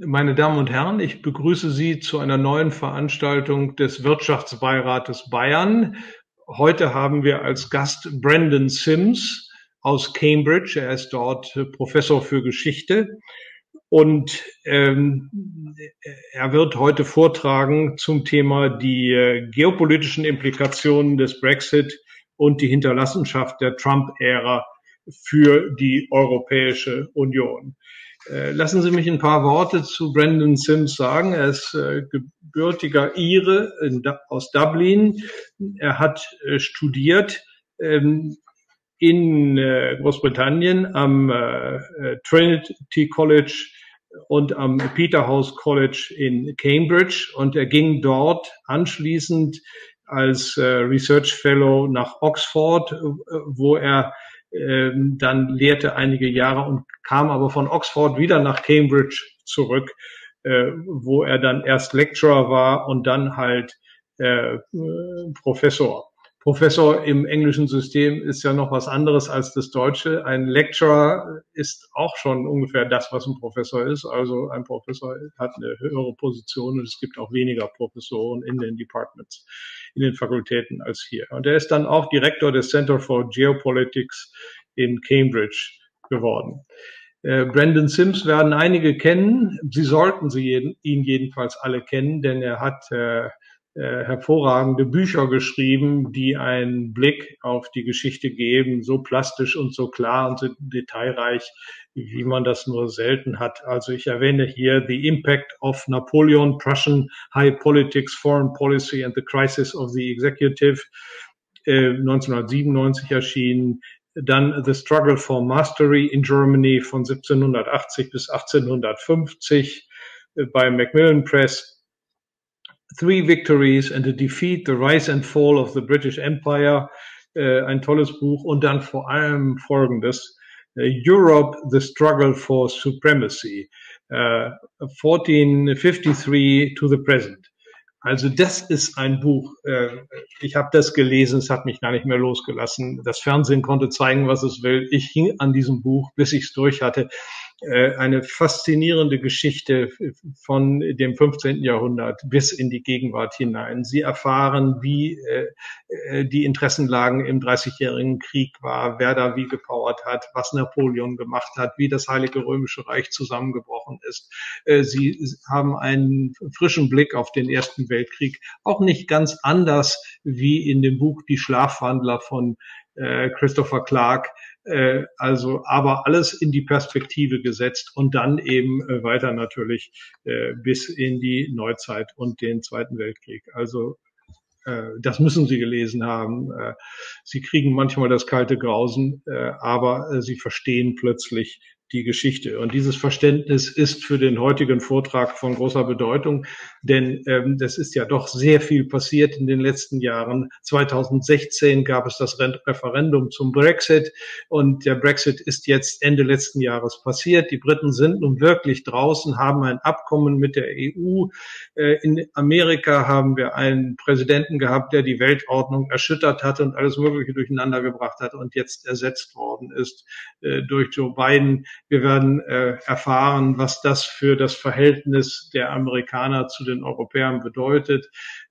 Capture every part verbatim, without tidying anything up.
Meine Damen und Herren, ich begrüße Sie zu einer neuen Veranstaltung des Wirtschaftsbeirates Bayern. Heute haben wir als Gast Brandon Sims aus Cambridge. Er ist dort Professor für Geschichte und ähm, er wird heute vortragen zum Thema die äh, geopolitischen Implikationen des Brexit und die Hinterlassenschaft der Trump-Ära für die Europäische Union. Lassen Sie mich ein paar Worte zu Brandon Sims sagen. Er ist äh, gebürtiger Ire in, aus Dublin. Er hat äh, studiert ähm, in äh, Großbritannien am äh, Trinity College und am Peterhouse College in Cambridge. Und er ging dort anschließend als äh, Research Fellow nach Oxford, wo er ähm, dann lehrte einige Jahre und kam aber von Oxford wieder nach Cambridge zurück, äh, wo er dann erst Lecturer war und dann halt äh, Professor. Professor im englischen System ist ja noch was anderes als das Deutsche. Ein Lecturer ist auch schon ungefähr das, was ein Professor ist. Also ein Professor hat eine höhere Position und es gibt auch weniger Professoren in den Departments, in den Fakultäten als hier. Und er ist dann auch Direktor des Center for Geopolitics in Cambridge geworden. Äh, Brandon Sims werden einige kennen. Sie sollten sie jeden, ihn jedenfalls alle kennen, denn er hat äh, äh, hervorragende Bücher geschrieben, die einen Blick auf die Geschichte geben, so plastisch und so klar und so detailreich, wie man das nur selten hat. Also ich erwähne hier The Impact of Napoleon, Prussian High Politics, Foreign Policy and the Crisis of the Executive, äh, neunzehnhundertsiebenundneunzig erschienen. Dann The Struggle for Mastery in Germany von siebzehnhundertachtzig bis achtzehnhundertfünfzig äh, bei Macmillan Press. Three Victories and a Defeat, The Rise and Fall of the British Empire, äh, ein tolles Buch. Und dann vor allem Folgendes, äh, Europe, The Struggle for Supremacy, äh, fourteen fifty-three to the Present. Also das ist ein Buch, äh, ich habe das gelesen, es hat mich gar nicht mehr losgelassen. Das Fernsehen konnte zeigen, was es will. Ich hing an diesem Buch, bis ich es durch hatte. Äh, eine faszinierende Geschichte von dem fünfzehnten Jahrhundert bis in die Gegenwart hinein. Sie erfahren, wie äh, die Interessenlagen im Dreißigjährigen Krieg war, wer da wie gepowert hat, was Napoleon gemacht hat, wie das Heilige Römische Reich zusammengebrochen ist. Äh, Sie haben einen frischen Blick auf den Ersten Weltkrieg, auch nicht ganz anders wie in dem Buch Die Schlafwandler von äh, Christopher Clark, äh, also aber alles in die Perspektive gesetzt und dann eben äh, weiter natürlich äh, bis in die Neuzeit und den Zweiten Weltkrieg. Also äh, das müssen Sie gelesen haben. Äh, Sie kriegen manchmal das kalte Grausen, äh, aber äh, Sie verstehen plötzlich die Geschichte. Und dieses Verständnis ist für den heutigen Vortrag von großer Bedeutung, denn ähm, das ist ja doch sehr viel passiert in den letzten Jahren. zweitausendsechzehn gab es das Referendum zum Brexit und der Brexit ist jetzt Ende letzten Jahres passiert. Die Briten sind nun wirklich draußen, haben ein Abkommen mit der E U. Äh, in Amerika haben wir einen Präsidenten gehabt, der die Weltordnung erschüttert hat und alles Mögliche durcheinander gebracht hat und jetzt ersetzt worden ist äh, durch Joe Biden. Wir werden äh, erfahren, was das für das Verhältnis der Amerikaner zu den Europäern bedeutet.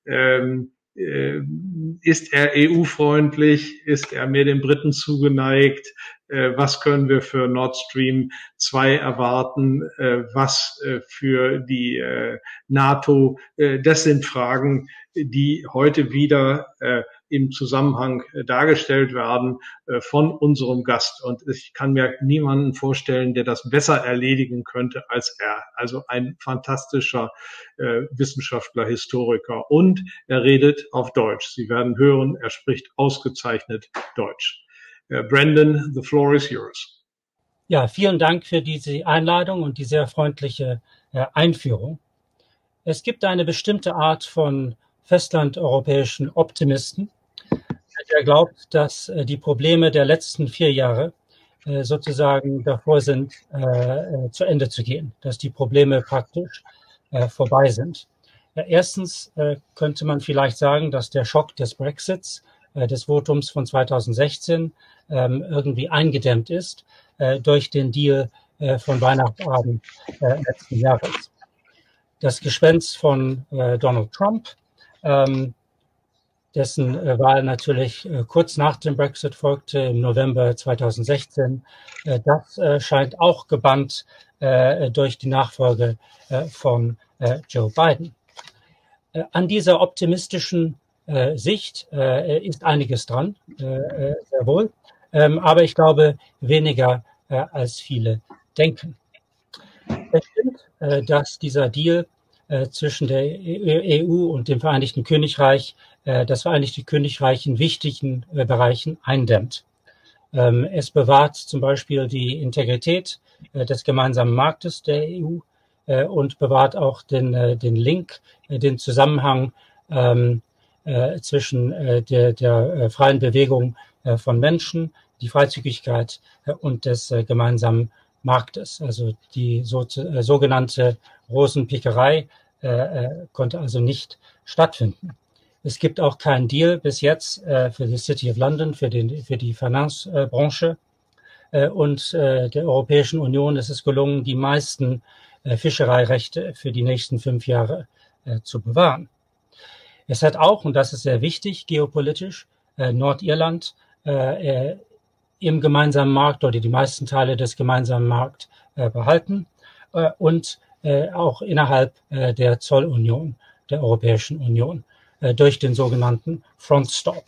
Ähm, äh, ist er E U-freundlich? Ist er mehr den Briten zugeneigt? Äh, was können wir für Nord Stream zwei erwarten? Äh, was äh, für die äh, NATO? Äh, das sind Fragen, die heute wieder äh, im Zusammenhang äh, dargestellt werden äh, von unserem Gast. Und ich kann mir niemanden vorstellen, der das besser erledigen könnte als er. Also ein fantastischer äh, Wissenschaftler, Historiker. Und er redet auf Deutsch. Sie werden hören, er spricht ausgezeichnet Deutsch. Uh, Brandon, the floor is yours. Ja, vielen Dank für diese Einladung und die sehr freundliche äh, Einführung. Es gibt eine bestimmte Art von festlandeuropäischen Optimisten, der glaubt, dass äh, die Probleme der letzten vier Jahre äh, sozusagen davor sind, äh, äh, zu Ende zu gehen, dass die Probleme praktisch äh, vorbei sind. Äh, erstens äh, könnte man vielleicht sagen, dass der Schock des Brexits, äh, des Votums von zweitausendsechzehn, ähm, irgendwie eingedämmt ist äh, durch den Deal äh, von Weihnachtsabend äh, letzten Jahres. das Gespenst von äh, Donald Trump, ähm, dessen äh, Wahl natürlich äh, kurz nach dem Brexit folgte, im November zweitausendsechzehn. Äh, das äh, scheint auch gebannt äh, durch die Nachfolge äh, von äh, Joe Biden. Äh, an dieser optimistischen äh, Sicht äh, ist einiges dran, äh, sehr wohl, ähm, aber ich glaube weniger äh, als viele denken. Es stimmt, äh, dass dieser Deal äh, zwischen der E U und dem Vereinigten Königreich äh, das Vereinigte Königreich in wichtigen äh, Bereichen eindämmt. Ähm, es bewahrt zum Beispiel die Integrität äh, des gemeinsamen Marktes der E U äh, und bewahrt auch den, äh, den Link, äh, den Zusammenhang ähm, äh, zwischen äh, der, der äh, freien Bewegung äh, von Menschen, die Freizügigkeit äh, und des äh, gemeinsamen Marktes. Also die so, äh, sogenannte Rosenpickerei äh, äh, konnte also nicht stattfinden. Es gibt auch keinen Deal bis jetzt äh, für die City of London, für, den, für die Finanzbranche. Äh, und äh, der Europäischen Union ist es gelungen, die meisten äh, Fischereirechte für die nächsten fünf Jahre äh, zu bewahren. Es hat auch, und das ist sehr wichtig geopolitisch, äh, Nordirland äh, im gemeinsamen Markt oder die meisten Teile des gemeinsamen Markts äh, behalten äh, und äh, auch innerhalb äh, der Zollunion, der Europäischen Union, äh, durch den sogenannten Front Stop.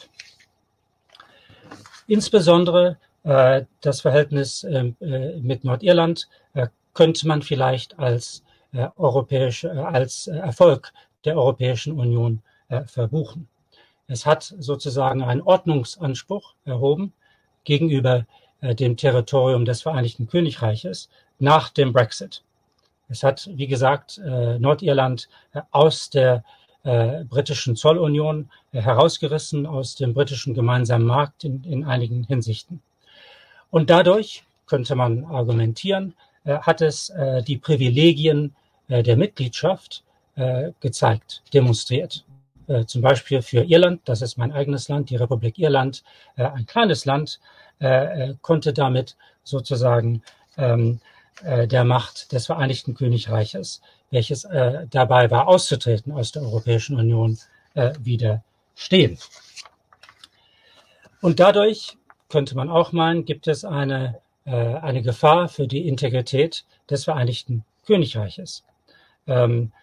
Insbesondere äh, das Verhältnis äh, mit Nordirland äh, könnte man vielleicht als, äh, europäische, äh, als Erfolg der Europäischen Union äh, verbuchen. Es hat sozusagen einen Ordnungsanspruch erhoben gegenüber äh, dem Territorium des Vereinigten Königreiches nach dem Brexit. Es hat, wie gesagt, äh, Nordirland äh, aus der äh, britischen Zollunion äh, herausgerissen, aus dem britischen gemeinsamen Markt in, in einigen Hinsichten. Und dadurch, könnte man argumentieren, äh, hat es äh, die Privilegien äh, der Mitgliedschaft äh, gezeigt, demonstriert. Äh, zum Beispiel für Irland, das ist mein eigenes Land, die Republik Irland, äh, ein kleines Land, äh, konnte damit sozusagen ähm, äh, der Macht des Vereinigten Königreiches, welches äh, dabei war, auszutreten aus der Europäischen Union, äh, widerstehen. Und dadurch, könnte man auch meinen, gibt es eine, äh, eine Gefahr für die Integrität des Vereinigten Königreiches. Ähm,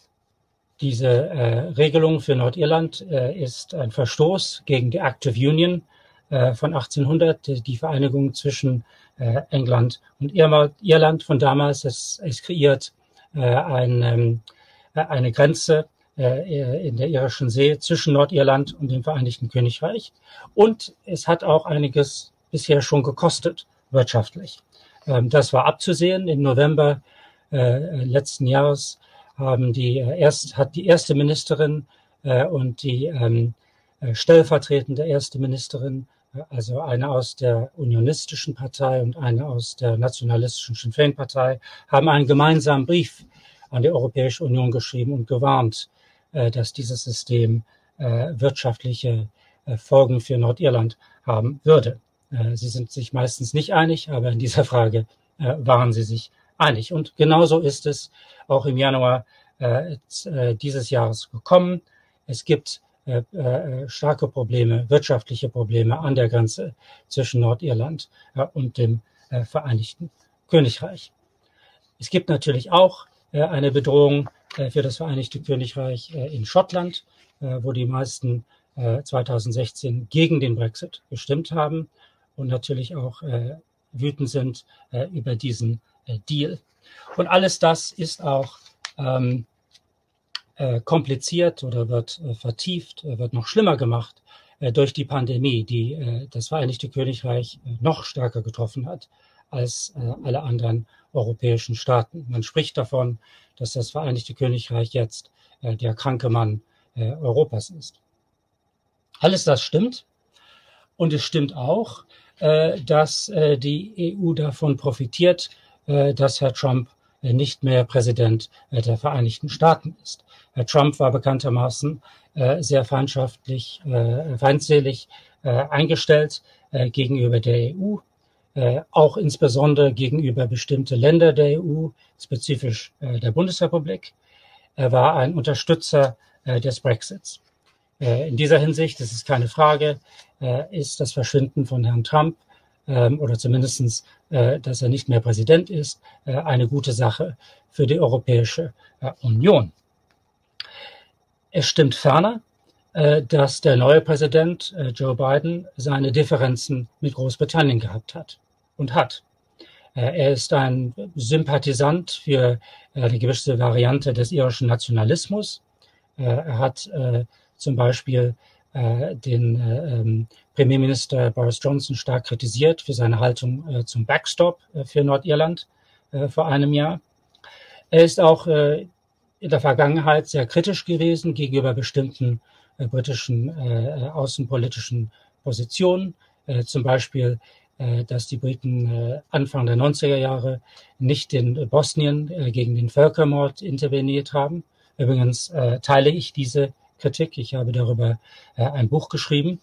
Diese äh, Regelung für Nordirland äh, ist ein Verstoß gegen die Act of Union äh, von achtzehnhundert, die, die Vereinigung zwischen äh, England und Irland von damals. Es, es kreiert äh, ein, ähm, eine Grenze äh, in der Irischen See zwischen Nordirland und dem Vereinigten Königreich. Und es hat auch einiges bisher schon gekostet, wirtschaftlich. Ähm, das war abzusehen. Im November äh, letzten Jahres haben die äh, erst hat die erste Ministerin äh, und die ähm, äh, stellvertretende erste Ministerin, äh, also eine aus der Unionistischen Partei und eine aus der nationalistischen Sinn Féin Partei, haben einen gemeinsamen Brief an die Europäische Union geschrieben und gewarnt, äh, dass dieses System äh, wirtschaftliche äh, Folgen für Nordirland haben würde. Äh, sie sind sich meistens nicht einig, aber in dieser Frage äh, waren sie sich einig. Und genauso ist es auch im Januar äh, dieses Jahres gekommen. Es gibt äh, äh, starke Probleme, wirtschaftliche Probleme an der Grenze zwischen Nordirland äh, und dem äh, Vereinigten Königreich. Es gibt natürlich auch äh, eine Bedrohung äh, für das Vereinigte Königreich äh, in Schottland, äh, wo die meisten äh, zweitausendsechzehn gegen den Brexit gestimmt haben und natürlich auch äh, wütend sind äh, über diesen Deal. Und alles das ist auch ähm, äh, kompliziert oder wird äh, vertieft, äh, wird noch schlimmer gemacht äh, durch die Pandemie, die äh, das Vereinigte Königreich äh, noch stärker getroffen hat als äh, alle anderen europäischen Staaten. Man spricht davon, dass das Vereinigte Königreich jetzt äh, der kranke Mann äh, Europas ist. Alles das stimmt. Und es stimmt auch, äh, dass äh, die E U davon profitiert, dass Herr Trump nicht mehr Präsident der Vereinigten Staaten ist. Herr Trump war bekanntermaßen sehr feindschaftlich, feindselig eingestellt gegenüber der E U, auch insbesondere gegenüber bestimmte Länder der E U, spezifisch der Bundesrepublik. Er war ein Unterstützer äh, des Brexits. Äh, in dieser Hinsicht, das ist keine Frage, äh, ist das Verschwinden von Herrn Trump ähm, oder zumindestens, äh, dass er nicht mehr Präsident ist, äh, eine gute Sache für die Europäische äh, Union. Es stimmt ferner, äh, dass der neue Präsident äh, Joe Biden seine Differenzen mit Großbritannien gehabt hat und hat. Er ist ein Sympathisant für eine gewisse Variante des irischen Nationalismus. Er hat äh, zum Beispiel äh, den äh, Premierminister Boris Johnson stark kritisiert für seine Haltung äh, zum Backstop äh, für Nordirland äh, vor einem Jahr. Er ist auch äh, in der Vergangenheit sehr kritisch gewesen gegenüber bestimmten äh, britischen äh, außenpolitischen Positionen, äh, zum Beispiel dass die Briten Anfang der neunziger Jahre nicht in Bosnien gegen den Völkermord interveniert haben. Übrigens teile ich diese Kritik. Ich habe darüber ein Buch geschrieben.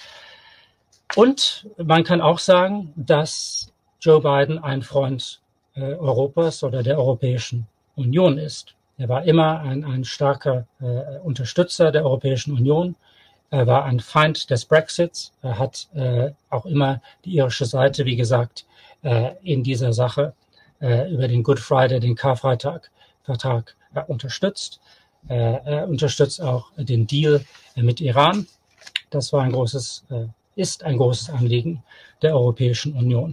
Und man kann auch sagen, dass Joe Biden ein Freund Europas oder der Europäischen Union ist. Er war immer ein, ein starker Unterstützer der Europäischen Union. Er war ein Feind des Brexits. Er hat äh, auch immer die irische Seite, wie gesagt, äh, in dieser Sache äh, über den Good Friday, den Karfreitag-Vertrag äh, unterstützt. Äh, er unterstützt auch den Deal äh, mit Iran. Das war ein großes, äh, ist ein großes Anliegen der Europäischen Union.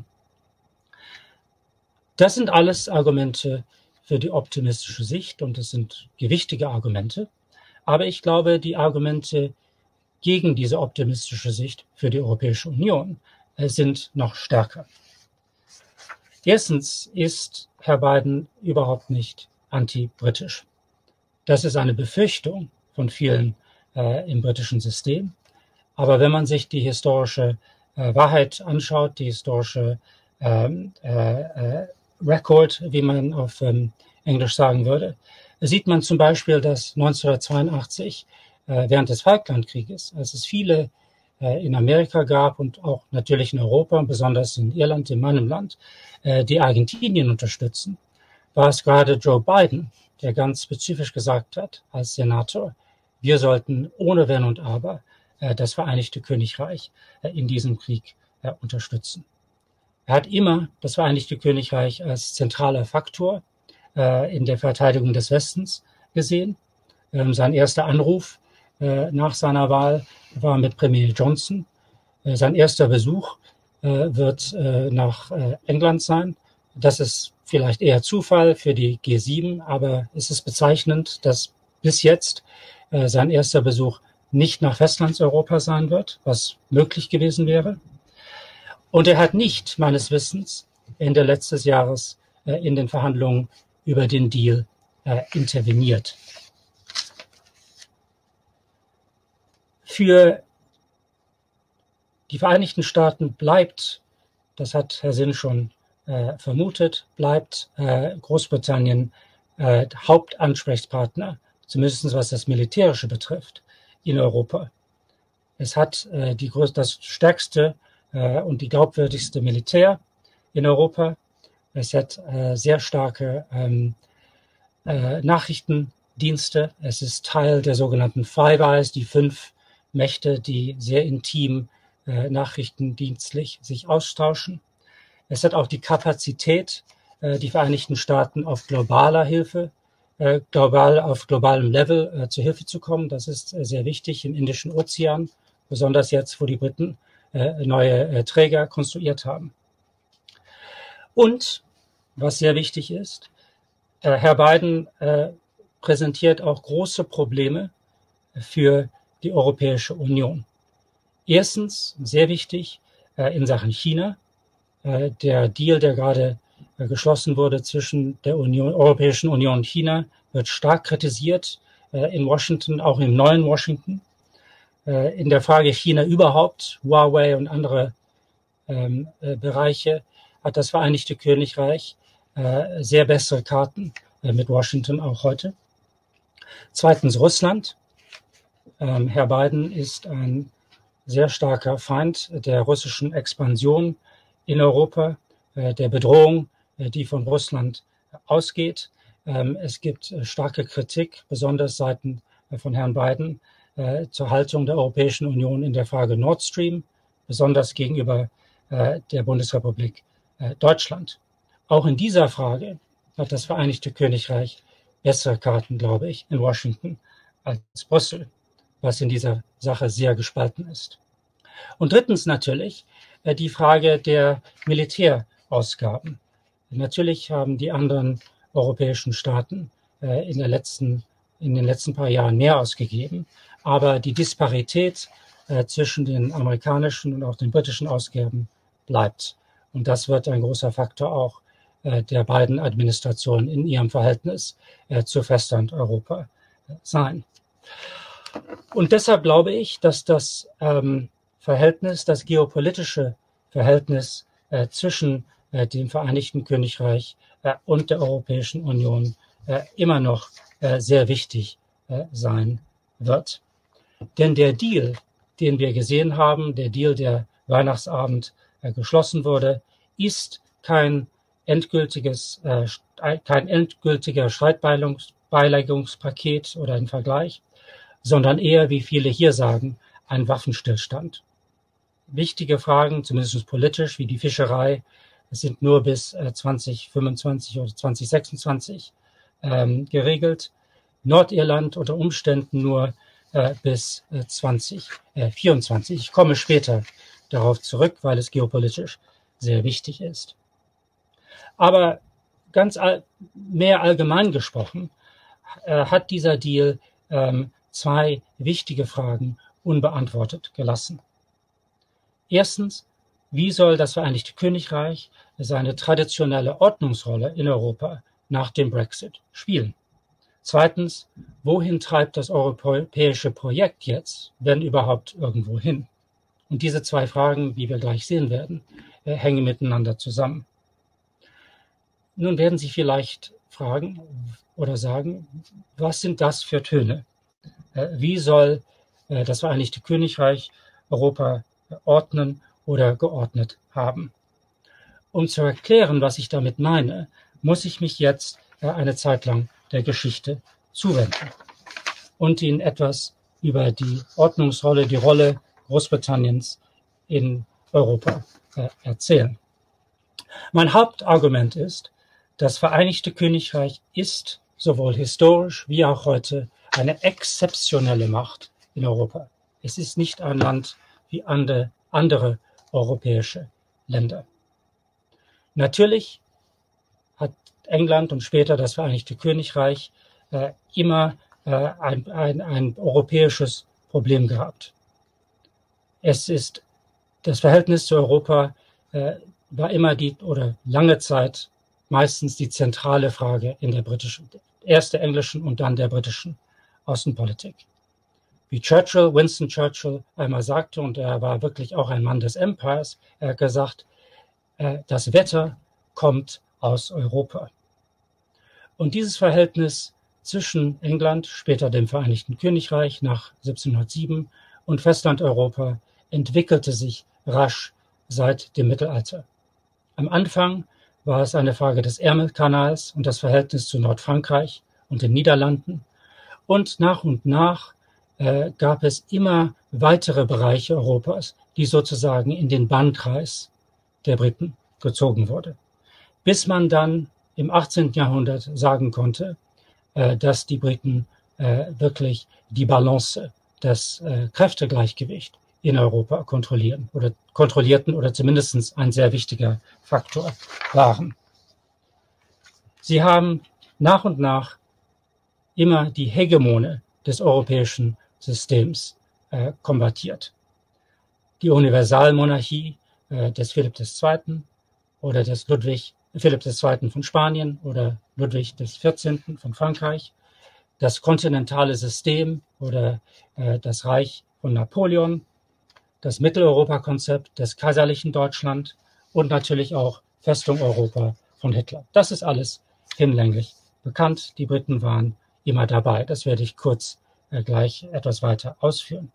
Das sind alles Argumente für die optimistische Sicht und es sind gewichtige Argumente. Aber ich glaube, die Argumente gegen diese optimistische Sicht für die Europäische Union äh, sind noch stärker. Erstens ist Herr Biden überhaupt nicht anti-britisch. Das ist eine Befürchtung von vielen äh, im britischen System. Aber wenn man sich die historische äh, Wahrheit anschaut, die historische ähm, äh, äh, Record, wie man auf ähm, Englisch sagen würde, sieht man zum Beispiel, dass neunzehnhundertzweiundachtzig während des Falklandkrieges, als es viele äh, in Amerika gab und auch natürlich in Europa, besonders in Irland, in meinem Land, äh, die Argentinien unterstützen, war es gerade Joe Biden, der ganz spezifisch gesagt hat, als Senator, wir sollten ohne Wenn und Aber äh, das Vereinigte Königreich äh, in diesem Krieg äh, unterstützen. Er hat immer das Vereinigte Königreich als zentraler Faktor äh, in der Verteidigung des Westens gesehen. Ähm, sein erster Anruf nach seiner Wahl war mit Premier Johnson. Sein erster Besuch wird nach England sein. Das ist vielleicht eher Zufall für die G sieben, aber es ist bezeichnend, dass bis jetzt sein erster Besuch nicht nach Festlandseuropa sein wird, was möglich gewesen wäre. Und er hat nicht, meines Wissens, Ende letztes Jahres in den Verhandlungen über den Deal interveniert. Für die Vereinigten Staaten bleibt, das hat Herr Sinn schon äh, vermutet, bleibt äh, Großbritannien äh, Hauptansprechpartner, zumindest was das Militärische betrifft, in Europa. Es hat äh, die, das stärkste äh, und die glaubwürdigste Militär in Europa. Es hat äh, sehr starke ähm, äh, Nachrichtendienste. Es ist Teil der sogenannten Five Eyes, die fünf Mächte, die sehr intim äh, nachrichtendienstlich sich austauschen. Es hat auch die Kapazität, äh, die Vereinigten Staaten auf globaler Hilfe, äh, global auf globalem Level äh, zur Hilfe zu kommen. Das ist äh, sehr wichtig im Indischen Ozean, besonders jetzt, wo die Briten äh, neue äh, Träger konstruiert haben. Und was sehr wichtig ist, äh, Herr Biden äh, präsentiert auch große Probleme für die Europäische Union. Erstens, sehr wichtig, äh, in Sachen China. Äh, der Deal, der gerade äh, geschlossen wurde zwischen der Union, Europäischen Union und China, wird stark kritisiert äh, in Washington, auch im neuen Washington. Äh, in der Frage China überhaupt, Huawei und andere ähm, äh, Bereiche, hat das Vereinigte Königreich äh, sehr bessere Karten äh, mit Washington auch heute. Zweitens Russland. Ähm, Herr Biden ist ein sehr starker Feind der russischen Expansion in Europa, äh, der Bedrohung, äh, die von Russland ausgeht. Es gibt starke Kritik, besonders seitens von Herrn Biden, zur Haltung der Europäischen Union in der Frage Nord Stream, besonders gegenüber der Bundesrepublik Deutschland. Auch in dieser Frage hat das Vereinigte Königreich bessere Karten, glaube ich, in Washington als Brüssel, was in dieser Sache sehr gespalten ist. Und drittens natürlich die Frage der Militärausgaben. Natürlich haben die anderen europäischen Staaten äh, in, der letzten, in den letzten paar Jahren mehr ausgegeben. Aber die Disparität äh, zwischen den amerikanischen und auch den britischen Ausgaben bleibt. Und das wird ein großer Faktor auch äh, der beiden Administrationen in ihrem Verhältnis äh, zu Festland-Europa äh, sein. Und deshalb glaube ich, dass das ähm, Verhältnis, das geopolitische Verhältnis äh, zwischen äh, dem Vereinigten Königreich äh, und der Europäischen Union äh, immer noch äh, sehr wichtig äh, sein wird. Denn der Deal, den wir gesehen haben, der Deal, der Weihnachtsabend äh, geschlossen wurde, ist kein endgültiges, äh, kein endgültiger Streitbeilegungspaket oder ein Vergleich, sondern eher, wie viele hier sagen, ein Waffenstillstand. Wichtige Fragen, zumindest politisch, wie die Fischerei, sind nur bis äh, zwanzig fünfundzwanzig oder zwanzig sechsundzwanzig ähm, geregelt. Nordirland unter Umständen nur äh, bis äh, zwanzig vierundzwanzig. Ich komme später darauf zurück, weil es geopolitisch sehr wichtig ist. Aber ganz all, mehr allgemein gesprochen äh, hat dieser Deal ähm, zwei wichtige Fragen unbeantwortet gelassen. Erstens, wie soll das Vereinigte Königreich seine traditionelle Ordnungsrolle in Europa nach dem Brexit spielen? Zweitens, wohin treibt das europäische Projekt jetzt, wenn überhaupt irgendwo hin? Und diese zwei Fragen, wie wir gleich sehen werden, hängen miteinander zusammen. Nun werden Sie vielleicht fragen oder sagen, was sind das für Töne? Wie soll das Vereinigte Königreich Europa ordnen oder geordnet haben? Um zu erklären, was ich damit meine, muss ich mich jetzt eine Zeit lang der Geschichte zuwenden und Ihnen etwas über die Ordnungsrolle, die Rolle Großbritanniens in Europa äh, erzählen. Mein Hauptargument ist, das Vereinigte Königreich ist sowohl historisch wie auch heute eine exzeptionelle Macht in Europa. Es ist nicht ein Land wie andere, andere europäische Länder. Natürlich hat England und später das Vereinigte Königreich äh, immer äh, ein, ein, ein europäisches Problem gehabt. Es ist, das Verhältnis zu Europa äh, war immer die, oder lange Zeit meistens die zentrale Frage in der britischen, erst der englischen und dann der britischen Außenpolitik. Wie Churchill, Winston Churchill einmal sagte, und er war wirklich auch ein Mann des Empires, er hat gesagt, äh, das Wetter kommt aus Europa. Und dieses Verhältnis zwischen England, später dem Vereinigten Königreich nach siebzehnhundertsieben und Festlandeuropa entwickelte sich rasch seit dem Mittelalter. Am Anfang war es eine Frage des Ärmelkanals und das Verhältnis zu Nordfrankreich und den Niederlanden. Und nach und nach äh, gab es immer weitere Bereiche Europas, die sozusagen in den Bannkreis der Briten gezogen wurde. Bis man dann im achtzehnten Jahrhundert sagen konnte, äh, dass die Briten äh, wirklich die Balance, das äh, Kräftegleichgewicht in Europa kontrollieren oder kontrollierten oder zumindest ein sehr wichtiger Faktor waren. Sie haben nach und nach immer die Hegemone des europäischen Systems äh, kombatiert. Die Universalmonarchie äh, des Philipp der Zweite. oder des Ludwig Philipp der Zweite. von Spanien oder Ludwig der Vierzehnte. von Frankreich, das kontinentale System oder äh, das Reich von Napoleon, das Mitteleuropa-Konzept des kaiserlichen Deutschland und natürlich auch Festung Europa von Hitler. Das ist alles hinlänglich bekannt. Die Briten waren immer dabei. Das werde ich kurz äh, gleich etwas weiter ausführen.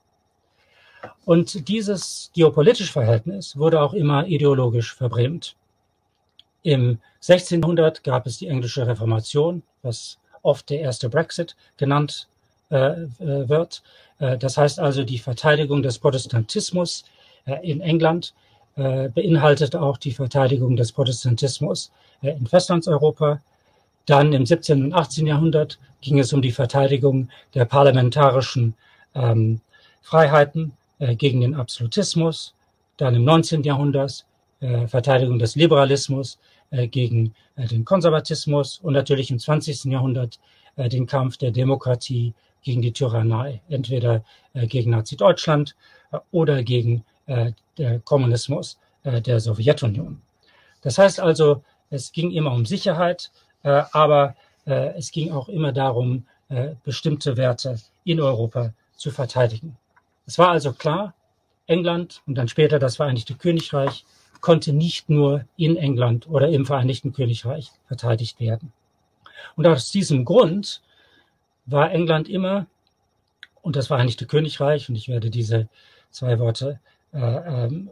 Und dieses geopolitische Verhältnis wurde auch immer ideologisch verbrämt. Im sechzehnten. Jahrhundert gab es die englische Reformation, was oft der erste Brexit genannt äh, wird. Äh, das heißt also, die Verteidigung des Protestantismus äh, in England äh, beinhaltet auch die Verteidigung des Protestantismus äh, in Festlandseuropa. Dann im siebzehnten und achtzehnten. Jahrhundert ging es um die Verteidigung der parlamentarischen ähm, Freiheiten äh, gegen den Absolutismus. Dann im neunzehnten. Jahrhundert äh, Verteidigung des Liberalismus äh, gegen äh, den Konservatismus und natürlich im zwanzigsten. Jahrhundert äh, den Kampf der Demokratie gegen die Tyrannei, entweder äh, gegen Nazi-Deutschland äh, oder gegen äh, den Kommunismus äh, der Sowjetunion. Das heißt also, es ging immer um Sicherheit, äh, aber äh, es ging auch immer darum, äh, bestimmte Werte in Europa zu verteidigen. Es war also klar, England und dann später das Vereinigte Königreich konnte nicht nur in England oder im Vereinigten Königreich verteidigt werden. Und aus diesem Grund war England immer und das Vereinigte Königreich, und ich werde diese zwei Worte äh, ähm,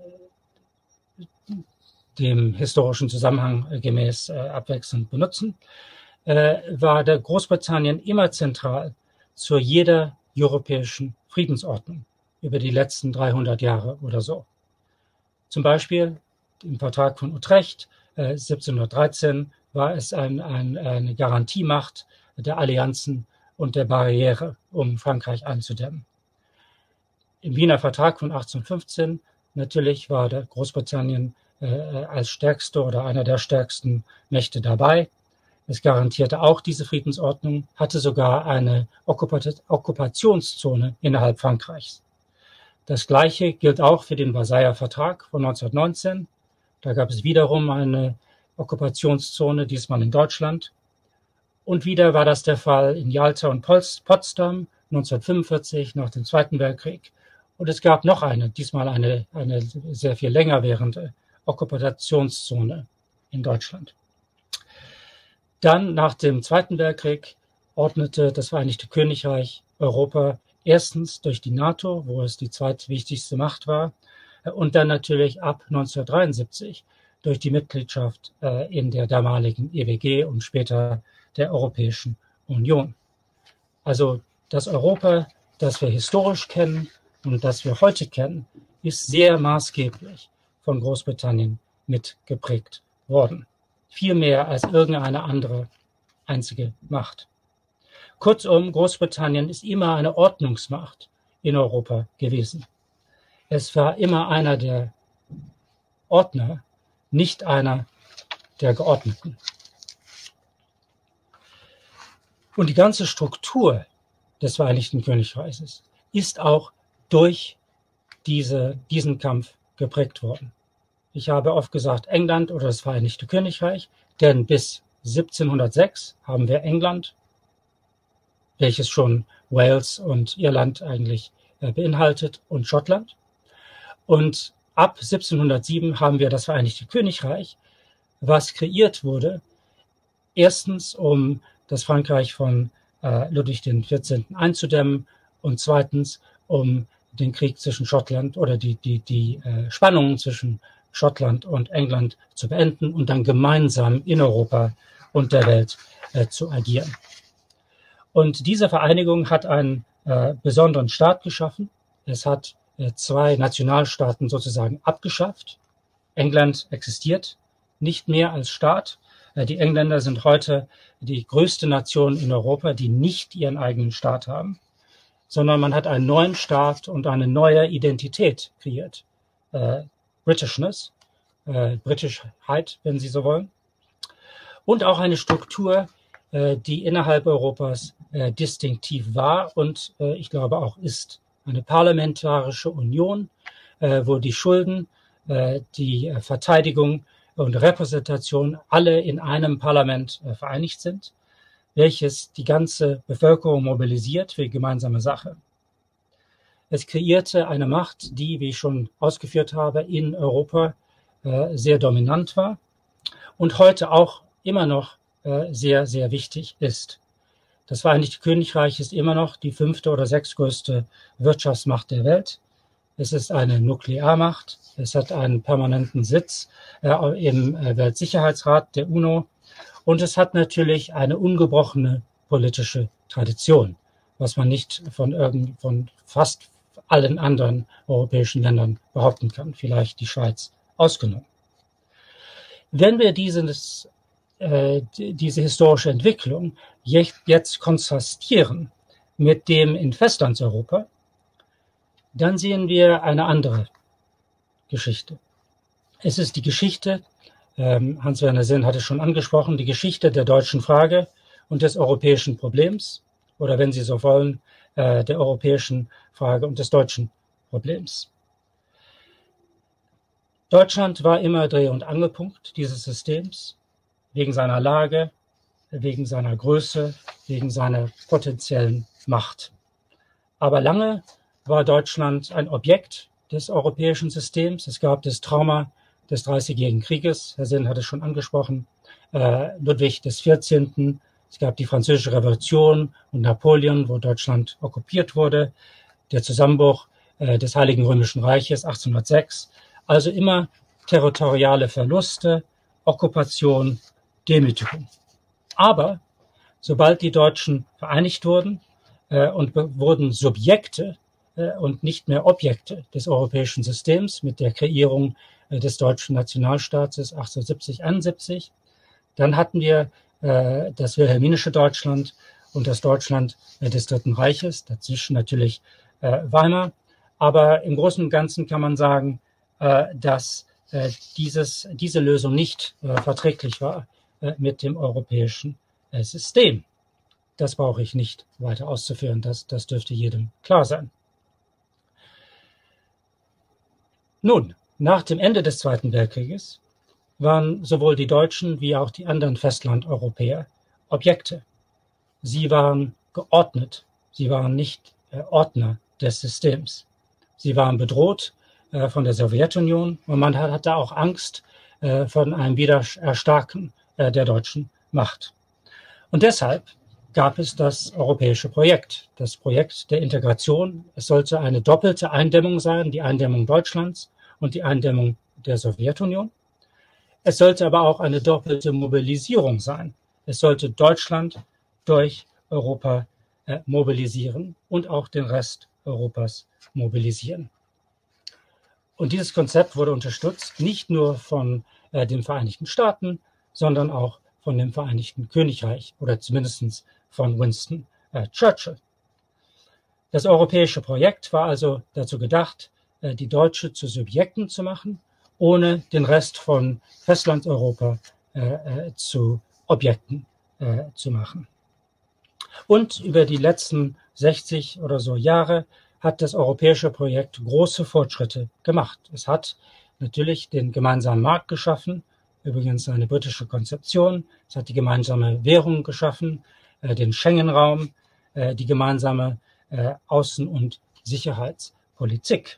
dem historischen Zusammenhang äh, gemäß äh, abwechselnd benutzen, äh, war der Großbritannien immer zentral zu jeder europäischen Friedensordnung über die letzten dreihundert Jahre oder so. Zum Beispiel im Vertrag von Utrecht äh, siebzehnhundertdreizehn war es ein, ein, eine Garantiemacht der Allianzen und der Barriere, um Frankreich einzudämmen. Im Wiener Vertrag von achtzehnhundertfünfzehn natürlich war der Großbritannien äh, als stärkste oder einer der stärksten Mächte dabei. Es garantierte auch diese Friedensordnung, hatte sogar eine Okkupat- Okkupationszone innerhalb Frankreichs. Das Gleiche gilt auch für den Versailler Vertrag von neunzehnhundertneunzehn. Da gab es wiederum eine Okkupationszone, diesmal in Deutschland. Und wieder war das der Fall in Jalta und Potsdam neunzehnhundertfünfundvierzig nach dem Zweiten Weltkrieg. Und es gab noch eine, diesmal eine, eine sehr viel länger währende Okkupationszone in Deutschland. Dann nach dem Zweiten Weltkrieg ordnete das Vereinigte Königreich Europa erstens durch die NATO, wo es die zweitwichtigste Macht war, und dann natürlich ab neunzehnhundertdreiundsiebzig durch die Mitgliedschaft äh, in der damaligen E W G und später der Europäischen Union. Also das Europa, das wir historisch kennen und das wir heute kennen, ist sehr maßgeblich von Großbritannien mitgeprägt worden. Viel mehr als irgendeine andere einzige Macht. Kurzum, Großbritannien ist immer eine Ordnungsmacht in Europa gewesen. Es war immer einer der Ordner, nicht einer der Geordneten. Und die ganze Struktur des Vereinigten Königreiches ist auch durch diese, diesen Kampf geprägt worden. Ich habe oft gesagt England oder das Vereinigte Königreich, denn bis siebzehnhundertsechs haben wir England, welches schon Wales und Irland eigentlich äh, beinhaltet, und Schottland. Und ab siebzehnhundertsieben haben wir das Vereinigte Königreich, was kreiert wurde, erstens um das Frankreich von äh, Ludwig der vierzehnten. einzudämmen und zweitens um den Krieg zwischen Schottland oder die, die, die äh, Spannungen zwischen Schottland und England zu beenden und dann gemeinsam in Europa und der Welt äh, zu agieren. Und diese Vereinigung hat einen äh, besonderen Staat geschaffen. Es hat äh, zwei Nationalstaaten sozusagen abgeschafft. England existiert nicht mehr als Staat. Äh, die Engländer sind heute die größte Nation in Europa, die nicht ihren eigenen Staat haben, sondern man hat einen neuen Staat und eine neue Identität kreiert. Äh, Britishness, äh, Britischheit, wenn Sie so wollen. Und auch eine Struktur, äh, die innerhalb Europas äh, distinktiv war und äh, ich glaube auch ist. Eine parlamentarische Union, äh, wo die Schulden, äh, die äh, Verteidigung und Repräsentation alle in einem Parlament äh, vereinigt sind, welches die ganze Bevölkerung mobilisiert für die gemeinsame Sache. Es kreierte eine Macht, die, wie ich schon ausgeführt habe, in Europa äh, sehr dominant war und heute auch immer noch äh, sehr, sehr wichtig ist. Das Vereinigte Königreich ist immer noch die fünfte oder sechstgrößte Wirtschaftsmacht der Welt. Es ist eine Nuklearmacht. Es hat einen permanenten Sitz äh, im äh, Weltsicherheitsrat der UNO. Und es hat natürlich eine ungebrochene politische Tradition, was man nicht von, irgend, von fast allen anderen europäischen Ländern behaupten kann, vielleicht die Schweiz ausgenommen. Wenn wir dieses, äh, diese historische Entwicklung jetzt kontrastieren mit dem in Festlandseuropa, dann sehen wir eine andere Geschichte. Es ist die Geschichte, ähm, Hans-Werner Sinn hat es schon angesprochen, die Geschichte der deutschen Frage und des europäischen Problems, oder wenn Sie so wollen, äh, der europäischen Frage und des deutschen Problems. Deutschland war immer Dreh- und Angelpunkt dieses Systems, wegen seiner Lage, wegen seiner Größe, wegen seiner potenziellen Macht. Aber lange war Deutschland ein Objekt des europäischen Systems. Es gab das Trauma des Dreißigjährigen Krieges, Herr Sinn hat es schon angesprochen, äh, Ludwig des vierzehnten. Es gab die Französische Revolution und Napoleon, wo Deutschland okkupiert wurde, der Zusammenbruch äh, des Heiligen Römischen Reiches achtzehnhundertsechs. Also immer territoriale Verluste, Okkupation, Demütigung. Aber sobald die Deutschen vereinigt wurden äh, und wurden Subjekte äh, und nicht mehr Objekte des europäischen Systems mit der Kreierung äh, des deutschen Nationalstaates achtzehnhundertsiebzig einundsiebzig, dann hatten wir äh, das wilhelminische Deutschland und das Deutschland äh, des Dritten Reiches, dazwischen natürlich äh, Weimar. Aber im Großen und Ganzen kann man sagen, äh, dass äh, dieses, diese Lösung nicht äh, verträglich war äh, mit dem europäischen äh, System. Das brauche ich nicht weiter auszuführen, das, das dürfte jedem klar sein. Nun, nach dem Ende des Zweiten Weltkrieges waren sowohl die Deutschen wie auch die anderen Festlandeuropäer Objekte. Sie waren geordnet, sie waren nicht äh, Ordner des Systems. Sie waren bedroht äh, von der Sowjetunion und man hatte auch Angst äh, von einem Wiedererstarken äh, der deutschen Macht. Und deshalb gab es das europäische Projekt, das Projekt der Integration. Es sollte eine doppelte Eindämmung sein, die Eindämmung Deutschlands und die Eindämmung der Sowjetunion. Es sollte aber auch eine doppelte Mobilisierung sein. Es sollte Deutschland durch Europa äh, mobilisieren und auch den Rest Europas mobilisieren. Und dieses Konzept wurde unterstützt nicht nur von äh, den Vereinigten Staaten, sondern auch von dem Vereinigten Königreich oder zumindest von Winston äh, Churchill. Das europäische Projekt war also dazu gedacht, äh, die Deutsche zu Subjekten zu machen, ohne den Rest von Festlandeuropa äh, äh, zu Objekten äh, zu machen. Und über die letzten sechzig oder so Jahre hat das europäische Projekt große Fortschritte gemacht. Es hat natürlich den gemeinsamen Markt geschaffen, übrigens eine britische Konzeption. Es hat die gemeinsame Währung geschaffen, äh, den Schengen-Raum, äh, die gemeinsame äh, Außen- und Sicherheitspolitik.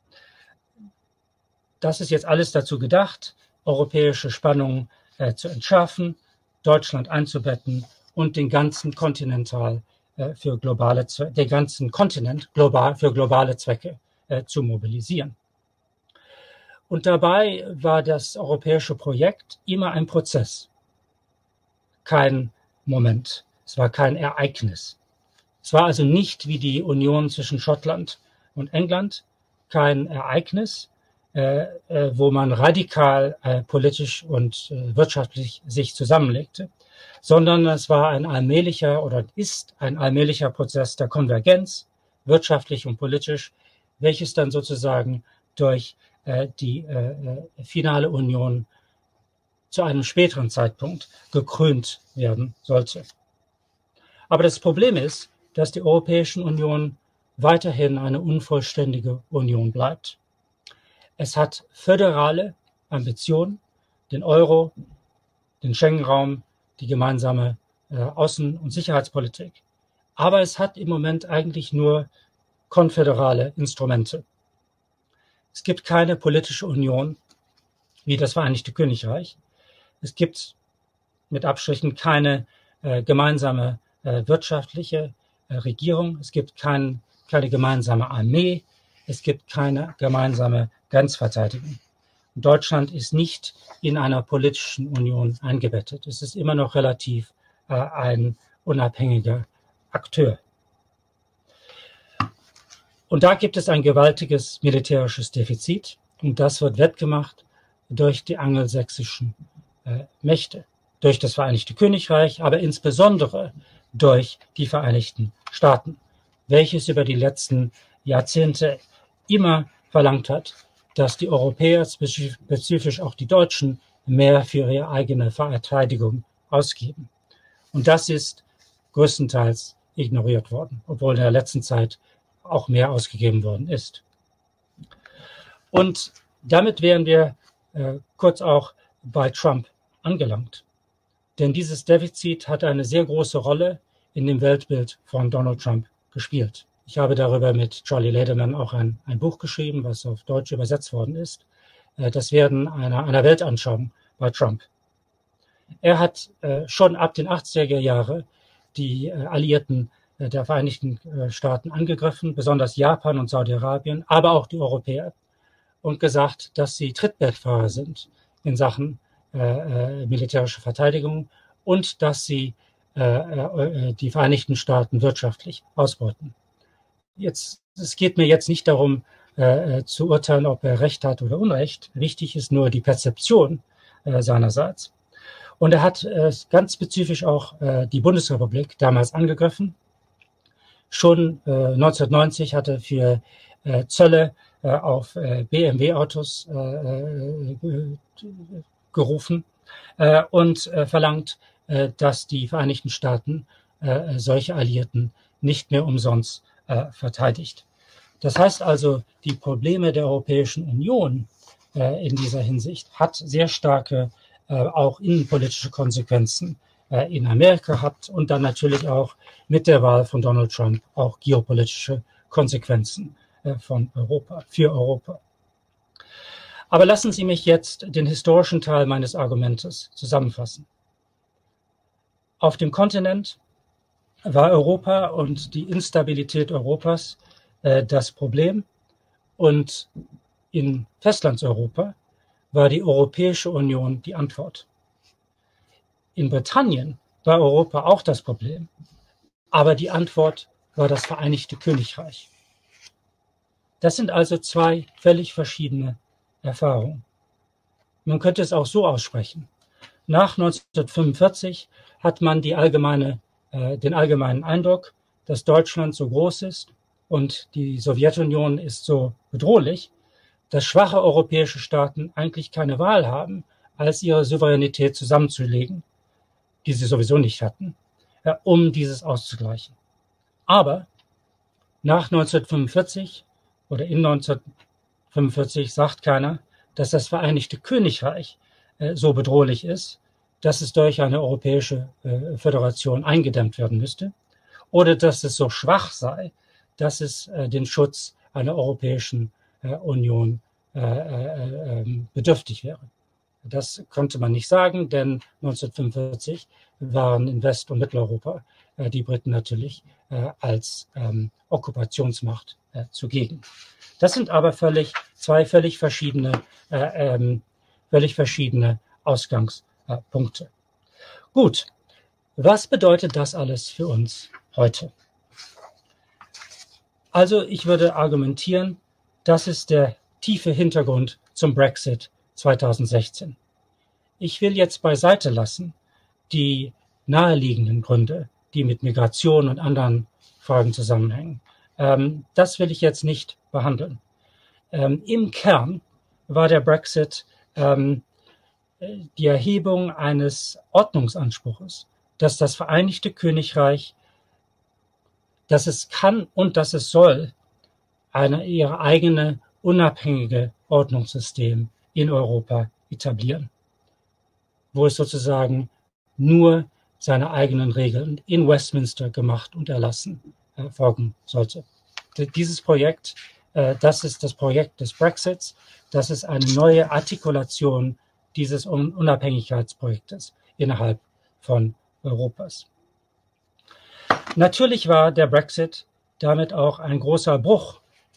Das ist jetzt alles dazu gedacht, europäische Spannungen äh, zu entschärfen, Deutschland einzubetten und den ganzen Kontinental äh, für globale Zwe- den ganzen Kontinent global für globale Zwecke äh, zu mobilisieren. Und dabei war das europäische Projekt immer ein Prozess, kein Moment. Es war kein Ereignis. Es war also nicht wie die Union zwischen Schottland und England, kein Ereignis, äh, äh, wo man radikal äh, politisch und äh, wirtschaftlich sich zusammenlegte, sondern es war ein allmählicher oder ist ein allmählicher Prozess der Konvergenz, wirtschaftlich und politisch, welches dann sozusagen durch äh, die äh, finale Union zu einem späteren Zeitpunkt gekrönt werden sollte. Aber das Problem ist, dass die Europäische Union weiterhin eine unvollständige Union bleibt. Es hat föderale Ambitionen, den Euro, den Schengen-Raum, die gemeinsame äh, Außen- und Sicherheitspolitik. Aber es hat im Moment eigentlich nur konföderale Instrumente. Es gibt keine politische Union wie das Vereinigte Königreich. Es gibt mit Abstrichen keine äh, gemeinsame äh, wirtschaftliche äh, Regierung. Es gibt kein, keine gemeinsame Armee. Es gibt keine gemeinsame Grenzverteidigung. Deutschland ist nicht in einer politischen Union eingebettet. Es ist immer noch relativ äh, ein unabhängiger Akteur. Und da gibt es ein gewaltiges militärisches Defizit und das wird wettgemacht durch die angelsächsischen äh, Mächte, durch das Vereinigte Königreich, aber insbesondere durch die Vereinigten Staaten, welches über die letzten Jahrzehnte immer verlangt hat, dass die Europäer, spezifisch auch die Deutschen, mehr für ihre eigene Verteidigung ausgeben. Und das ist größtenteils ignoriert worden, obwohl in der letzten Zeit auch mehr ausgegeben worden ist. Und damit wären wir äh, kurz auch bei Trump angelangt. Denn dieses Defizit hat eine sehr große Rolle in dem Weltbild von Donald Trump gespielt. Ich habe darüber mit Charlie Lederman auch ein, ein Buch geschrieben, was auf Deutsch übersetzt worden ist. Das Werden einer, einer Weltanschauung bei Trump. Er hat äh, schon ab den achtziger Jahren die äh, Alliierten äh, der Vereinigten äh, Staaten angegriffen, besonders Japan und Saudi-Arabien, aber auch die Europäer, und gesagt, dass sie Trittbrettfahrer sind in Sachen äh, äh, militärische Verteidigung und dass sie äh, äh, die Vereinigten Staaten wirtschaftlich ausbeuten. Jetzt, es geht mir jetzt nicht darum, äh, zu urteilen, ob er Recht hat oder Unrecht. Wichtig ist nur die Perzeption äh, seinerseits. Und er hat äh, ganz spezifisch auch äh, die Bundesrepublik damals angegriffen. Schon äh, neunzehnhundertneunzig hat er für äh, Zölle äh, auf äh, B M W-Autos äh, äh, gerufen äh, und äh, verlangt, äh, dass die Vereinigten Staaten äh, solche Alliierten nicht mehr umsonst äh, verteidigt. Das heißt also, die Probleme der Europäischen Union äh, in dieser Hinsicht hat sehr starke äh, auch innenpolitische Konsequenzen äh, in Amerika gehabt und dann natürlich auch mit der Wahl von Donald Trump auch geopolitische Konsequenzen äh, von Europa, für Europa. Aber lassen Sie mich jetzt den historischen Teil meines Argumentes zusammenfassen. Auf dem Kontinent war Europa und die Instabilität Europas äh, das Problem und in Festlandseuropa war die Europäische Union die Antwort. In Britannien war Europa auch das Problem, aber die Antwort war das Vereinigte Königreich. Das sind also zwei völlig verschiedene Erfahrungen. Man könnte es auch so aussprechen. Nach neunzehnhundertfünfundvierzig hat man die allgemeine, äh, den allgemeinen Eindruck, dass Deutschland so groß ist und die Sowjetunion ist so bedrohlich, dass schwache europäische Staaten eigentlich keine Wahl haben, als ihre Souveränität zusammenzulegen, die sie sowieso nicht hatten, äh, um dieses auszugleichen. Aber nach neunzehnhundertfünfundvierzig oder in neunzehnhundertfünfundvierzig sagt keiner, dass das Vereinigte Königreich äh, so bedrohlich ist, dass es durch eine europäische äh, Föderation eingedämmt werden müsste, oder dass es so schwach sei, dass es äh, den Schutz einer europäischen äh, Union äh, äh, äh, bedürftig wäre. Das konnte man nicht sagen, denn neunzehnhundertfünfundvierzig waren in West- und Mitteleuropa äh, die Briten natürlich äh, als ähm, Okkupationsmacht äh, zugegen. Das sind aber völlig, zwei völlig verschiedene, äh, ähm, völlig verschiedene Ausgangspunkte. Gut, was bedeutet das alles für uns heute? Also ich würde argumentieren, das ist der tiefe Hintergrund zum Brexit zweitausendsechzehn. Ich will jetzt beiseite lassen die naheliegenden Gründe, die mit Migration und anderen Fragen zusammenhängen. Ähm, das will ich jetzt nicht behandeln. Ähm, im Kern war der Brexit ähm, die Erhebung eines Ordnungsanspruches, dass das Vereinigte Königreich, dass es kann und dass es soll, eine ihre eigene unabhängige Ordnungssystem in Europa etablieren, wo es sozusagen nur seine eigenen Regeln in Westminster gemacht und erlassen äh, folgen sollte. Dieses Projekt, äh, das ist das Projekt des Brexits, das ist eine neue Artikulation dieses Unabhängigkeitsprojektes innerhalb von Europas. Natürlich war der Brexit damit auch ein großer Bruch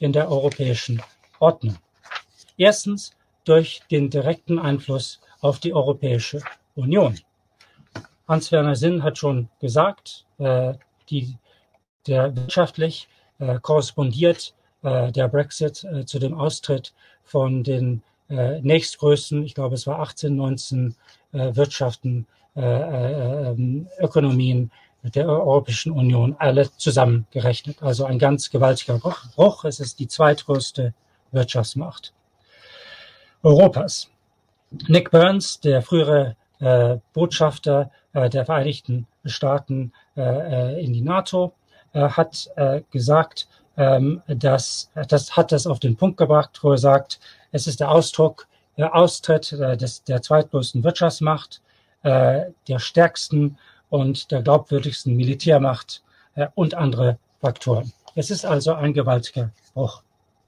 in der europäischen Ordnung. Erstens durch den direkten Einfluss auf die Europäische Union. Hans-Werner Sinn hat schon gesagt, äh, die, der wirtschaftlich äh, korrespondiert äh, der Brexit äh, zu dem Austritt von den äh, nächstgrößten, ich glaube es war achtzehn, neunzehn äh, Wirtschaften, äh, äh, Ökonomien der Europäischen Union alle zusammengerechnet. Also ein ganz gewaltiger Bruch. Es ist die zweitgrößte Wirtschaftsmacht Europas. Nick Burns, der frühere äh, Botschafter äh, der Vereinigten Staaten äh, in die NATO, äh, hat äh, gesagt, ähm, dass das hat das auf den Punkt gebracht, wo er sagt, es ist der Ausdruck, der Austritt äh, des, der zweitgrößten Wirtschaftsmacht, äh, der stärksten und der glaubwürdigsten Militärmacht äh, und andere Faktoren. Es ist also ein gewaltiger Bruch.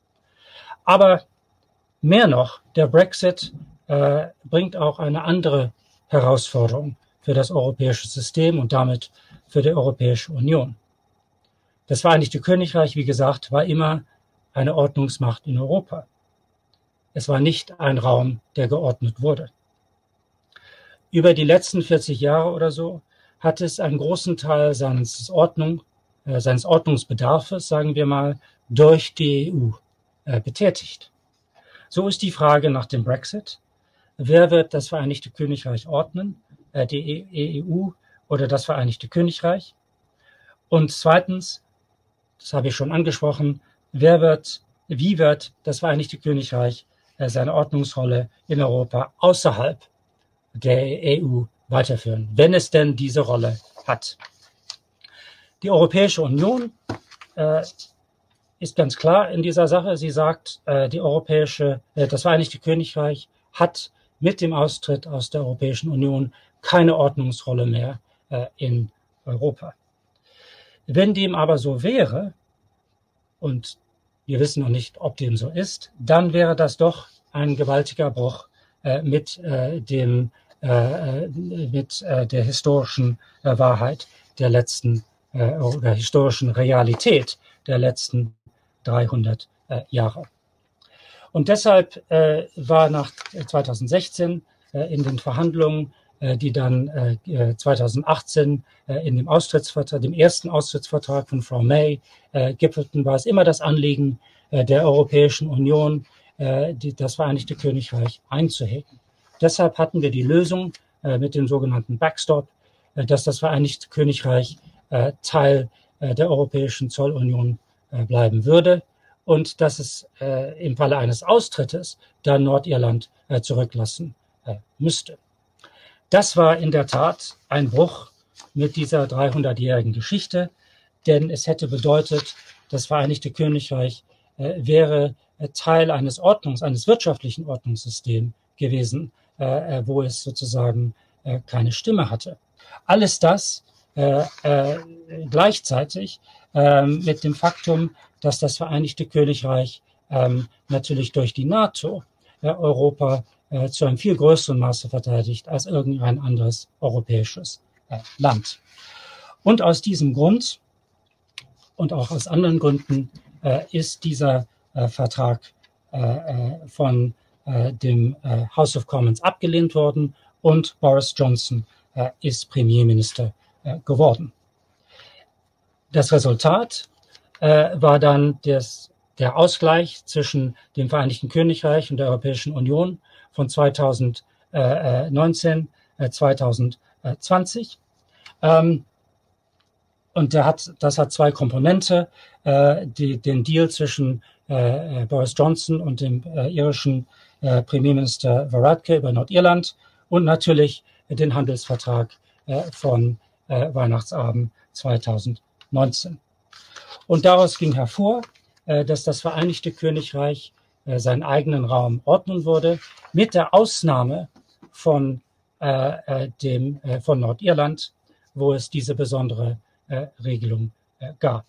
Aber mehr noch, der Brexit äh, bringt auch eine andere Herausforderung für das europäische System und damit für die Europäische Union. Das Vereinigte Königreich, wie gesagt, war immer eine Ordnungsmacht in Europa. Es war nicht ein Raum, der geordnet wurde. Über die letzten vierzig Jahre oder so hat es einen großen Teil seines, Ordnung, äh, seines Ordnungsbedarfs, sagen wir mal, durch die E U äh, betätigt. So ist die Frage nach dem Brexit: Wer wird das Vereinigte Königreich ordnen, äh, die E U oder das Vereinigte Königreich? Und zweitens, das habe ich schon angesprochen, wer wird, wie wird das Vereinigte Königreich äh, seine Ordnungsrolle in Europa außerhalb der E U weiterführen, wenn es denn diese Rolle hat? Die Europäische Union äh, ist ganz klar in dieser Sache. Sie sagt, äh, die europäische, äh, das Vereinigte Königreich hat mit dem Austritt aus der Europäischen Union keine Ordnungsrolle mehr äh, in Europa. Wenn dem aber so wäre, und wir wissen noch nicht, ob dem so ist, dann wäre das doch ein gewaltiger Bruch äh, mit äh, dem äh, mit äh, der historischen äh, Wahrheit der letzten äh, oder historischen Realität der letzten dreihundert äh, Jahre. Und deshalb äh, war nach zweitausendsechzehn äh, in den Verhandlungen, äh, die dann äh, zweitausendachtzehn äh, in dem Austrittsvertrag, dem ersten Austrittsvertrag von Frau May äh, gipfelten, war es immer das Anliegen äh, der Europäischen Union, äh, die, das Vereinigte Königreich einzuhegen. Deshalb hatten wir die Lösung äh, mit dem sogenannten Backstop, äh, dass das Vereinigte Königreich äh, Teil äh, der Europäischen Zollunion äh, bleiben würde und dass es äh, im Falle eines Austrittes dann Nordirland äh, zurücklassen äh, müsste. Das war in der Tat ein Bruch mit dieser dreihundertjährigen Geschichte, denn es hätte bedeutet, das Vereinigte Königreich äh, wäre äh, Teil eines Ordnungs-, eines wirtschaftlichen Ordnungssystems gewesen, äh, wo es sozusagen äh, keine Stimme hatte. Alles das äh, äh, gleichzeitig äh, mit dem Faktum, dass das Vereinigte Königreich äh, natürlich durch die NATO äh, Europa äh, zu einem viel größeren Maße verteidigt als irgendein anderes europäisches äh, Land. Und aus diesem Grund und auch aus anderen Gründen äh, ist dieser äh, Vertrag äh, äh, von äh, dem äh, House of Commons abgelehnt worden und Boris Johnson äh, ist Premierminister äh, geworden. Das Resultat äh, war dann des, der Ausgleich zwischen dem Vereinigten Königreich und der Europäischen Union von zweitausendneunzehn, äh, zweitausendzwanzig. Ähm, Und der hat, das hat zwei Komponente, äh, die, den Deal zwischen äh, Boris Johnson und dem äh, irischen äh, Premierminister Varadkar über Nordirland und natürlich den Handelsvertrag äh, von äh, Weihnachtsabend zweitausendneunzehn. Und daraus ging hervor, äh, dass das Vereinigte Königreich äh, seinen eigenen Raum ordnen würde, mit der Ausnahme von, äh, äh, dem, äh, von Nordirland, wo es diese besondere Äh, Regelung äh, gab.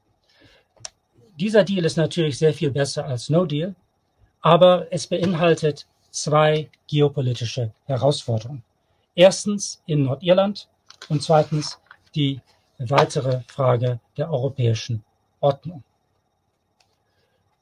Dieser Deal ist natürlich sehr viel besser als No Deal, aber es beinhaltet zwei geopolitische Herausforderungen. Erstens in Nordirland und zweitens die weitere Frage der europäischen Ordnung.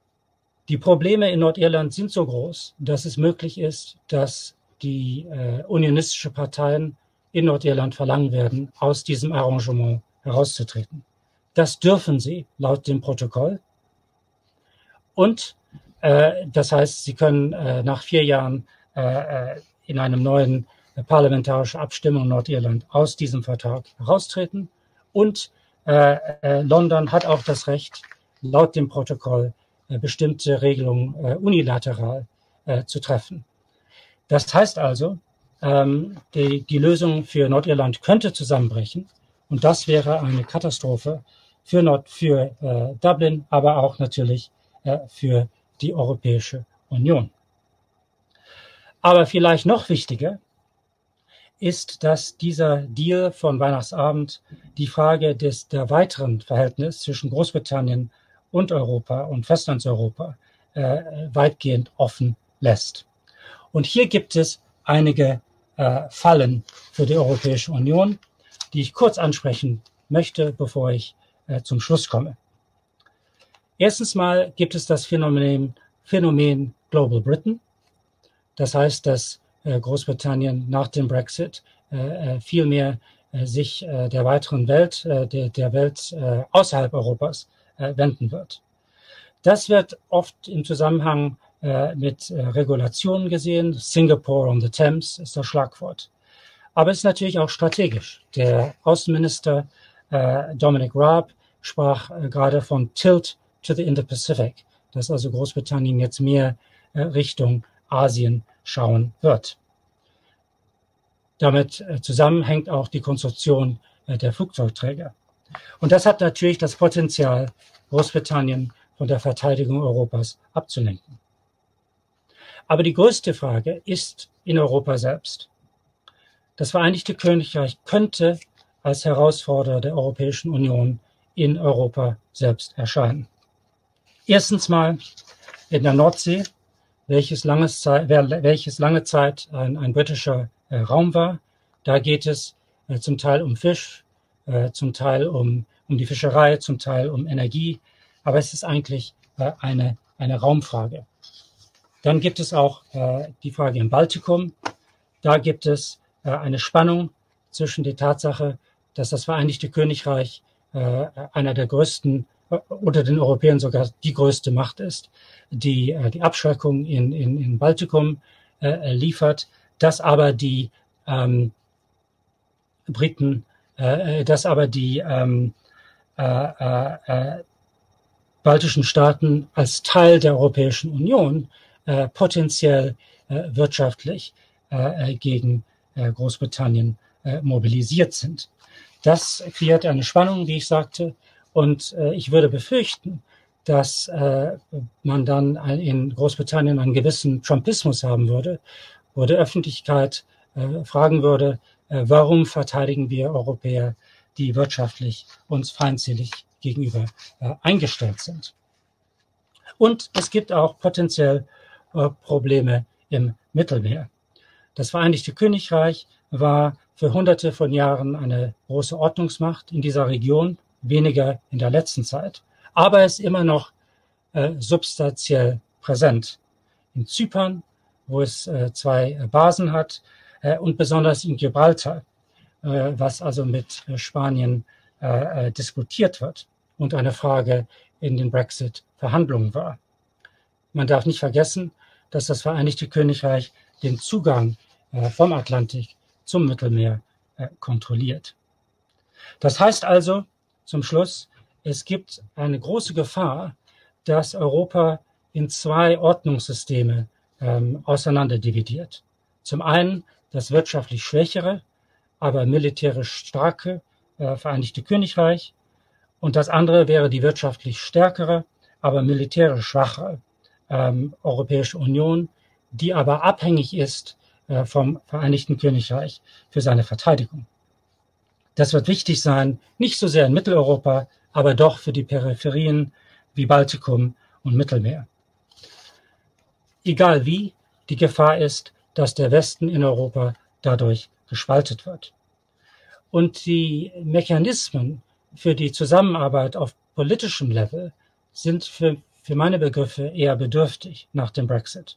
Die Probleme in Nordirland sind so groß, dass es möglich ist, dass die äh, unionistische Parteien in Nordirland verlangen werden, aus diesem Arrangement herauszutreten. Das dürfen sie laut dem Protokoll. Und äh, das heißt, sie können äh, nach vier Jahren äh, in einem neuen äh, parlamentarischen Abstimmung in Nordirland aus diesem Vertrag heraustreten. Und äh, äh, London hat auch das Recht, laut dem Protokoll äh, bestimmte Regelungen äh, unilateral äh, zu treffen. Das heißt also, ähm, die, die Lösung für Nordirland könnte zusammenbrechen. Und das wäre eine Katastrophe für, Nord, für äh, Dublin, aber auch natürlich äh, für die Europäische Union. Aber vielleicht noch wichtiger ist, dass dieser Deal von Weihnachtsabend die Frage des, der weiteren Verhältnis zwischen Großbritannien und Europa und Festlandseuropa äh, weitgehend offen lässt. Und hier gibt es einige äh, Fallen für die Europäische Union, die ich kurz ansprechen möchte, bevor ich äh, zum Schluss komme. Erstens mal gibt es das Phänomen, Phänomen Global Britain. Das heißt, dass äh, Großbritannien nach dem Brexit äh, viel mehr äh, sich äh, der weiteren Welt, äh, der, der Welt äh, außerhalb Europas äh, wenden wird. Das wird oft im Zusammenhang äh, mit äh, Regulationen gesehen. Singapore on the Thames ist das Schlagwort. Aber es ist natürlich auch strategisch. Der Außenminister äh, Dominic Raab sprach äh, gerade von Tilt to the Indo-Pacific, dass also Großbritannien jetzt mehr äh, Richtung Asien schauen wird. Damit äh, zusammenhängt auch die Konstruktion äh, der Flugzeugträger. Und das hat natürlich das Potenzial, Großbritannien von der Verteidigung Europas abzulenken. Aber die größte Frage ist in Europa selbst. Das Vereinigte Königreich könnte als Herausforderer der Europäischen Union in Europa selbst erscheinen. Erstens mal in der Nordsee, welches, langes Zeit, welches lange Zeit ein, ein britischer äh, Raum war. Da geht es äh, zum Teil um Fisch, äh, zum Teil um, um die Fischerei, zum Teil um Energie. Aber es ist eigentlich äh, eine, eine Raumfrage. Dann gibt es auch äh, die Frage im Baltikum. Da gibt es äh, eine Spannung zwischen der Tatsache, dass das Vereinigte Königreich äh, einer der größten, äh, unter den Europäern sogar die größte Macht ist, die äh, die Abschreckung in, in, in Baltikum äh, liefert, dass aber die ähm, Briten, äh, dass aber die ähm, äh, äh, baltischen Staaten als Teil der Europäischen Union äh, potenziell äh, wirtschaftlich äh, gegen äh, Großbritannien äh, mobilisiert sind. Das kreiert eine Spannung, wie ich sagte, und äh, ich würde befürchten, dass äh, man dann in Großbritannien einen gewissen Trumpismus haben würde, wo die Öffentlichkeit äh, fragen würde, äh, warum verteidigen wir Europäer, die wirtschaftlich uns feindselig gegenüber äh, eingestellt sind. Und es gibt auch potenziell äh, Probleme im Mittelmeer. Das Vereinigte Königreich war für hunderte von Jahren eine große Ordnungsmacht in dieser Region, weniger in der letzten Zeit, aber es ist immer noch äh, substanziell präsent. In Zypern, wo es äh, zwei äh, Basen hat, äh, und besonders in Gibraltar, äh, was also mit äh, Spanien äh, äh, diskutiert wird und eine Frage in den Brexit-Verhandlungen war. Man darf nicht vergessen, dass das Vereinigte Königreich den Zugang äh, vom Atlantik zum Mittelmeer äh, kontrolliert. Das heißt also, zum Schluss, es gibt eine große Gefahr, dass Europa in zwei Ordnungssysteme ähm, auseinanderdividiert. Zum einen das wirtschaftlich schwächere, aber militärisch starke äh, Vereinigte Königreich und das andere wäre die wirtschaftlich stärkere, aber militärisch schwache ähm, Europäische Union, die aber abhängig ist äh, vom Vereinigten Königreich für seine Verteidigung. Das wird wichtig sein, nicht so sehr in Mitteleuropa, aber doch für die Peripherien wie Baltikum und Mittelmeer. Egal wie, die Gefahr ist, dass der Westen in Europa dadurch gespaltet wird. Und die Mechanismen für die Zusammenarbeit auf politischem Level sind für, für meine Begriffe eher bedürftig nach dem Brexit.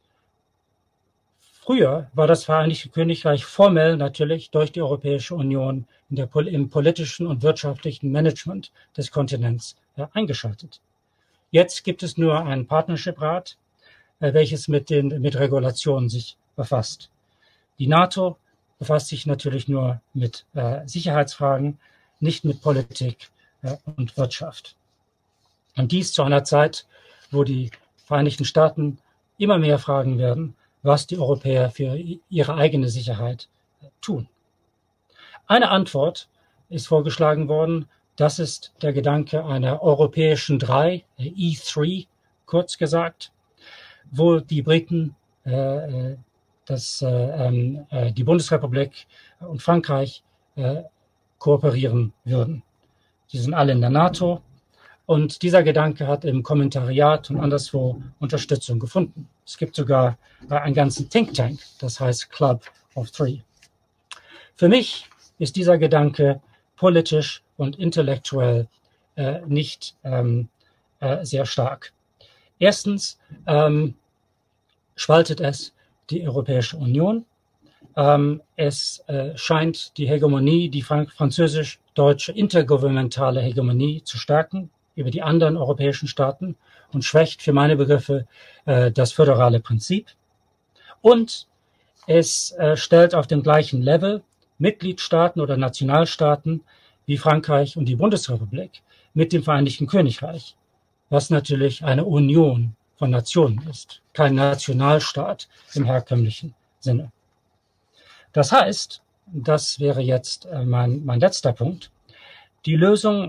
Früher war das Vereinigte Königreich formell natürlich durch die Europäische Union in der, im politischen und wirtschaftlichen Management des Kontinents ja, eingeschaltet. Jetzt gibt es nur einen Partnership-Rat, äh, welches mit den mit Regulationen sich befasst. Die NATO befasst sich natürlich nur mit äh, Sicherheitsfragen, nicht mit Politik äh, und Wirtschaft. Und dies zu einer Zeit, wo die Vereinigten Staaten immer mehr fragen werden, was die Europäer für ihre eigene Sicherheit tun. Eine Antwort ist vorgeschlagen worden, das ist der Gedanke einer europäischen Drei, E drei kurz gesagt, wo die Briten, äh, das, äh, äh, die Bundesrepublik und Frankreich äh, kooperieren würden. Sie sind alle in der NATO und dieser Gedanke hat im Kommentariat und anderswo Unterstützung gefunden. Es gibt sogar äh, einen ganzen Think Tank, das heißt Club of Three. Für mich ist dieser Gedanke politisch und intellektuell äh, nicht ähm, äh, sehr stark. Erstens ähm, spaltet es die Europäische Union. Ähm, es äh, scheint die Hegemonie, die frank- französisch-deutsche intergouvernementale Hegemonie zu stärken über die anderen europäischen Staaten und schwächt für meine Begriffe äh, das föderale Prinzip. Und es äh, stellt auf dem gleichen Level Mitgliedstaaten oder Nationalstaaten wie Frankreich und die Bundesrepublik mit dem Vereinigten Königreich, was natürlich eine Union von Nationen ist, kein Nationalstaat im herkömmlichen Sinne. Das heißt, das wäre jetzt äh, mein, mein letzter Punkt, die Lösung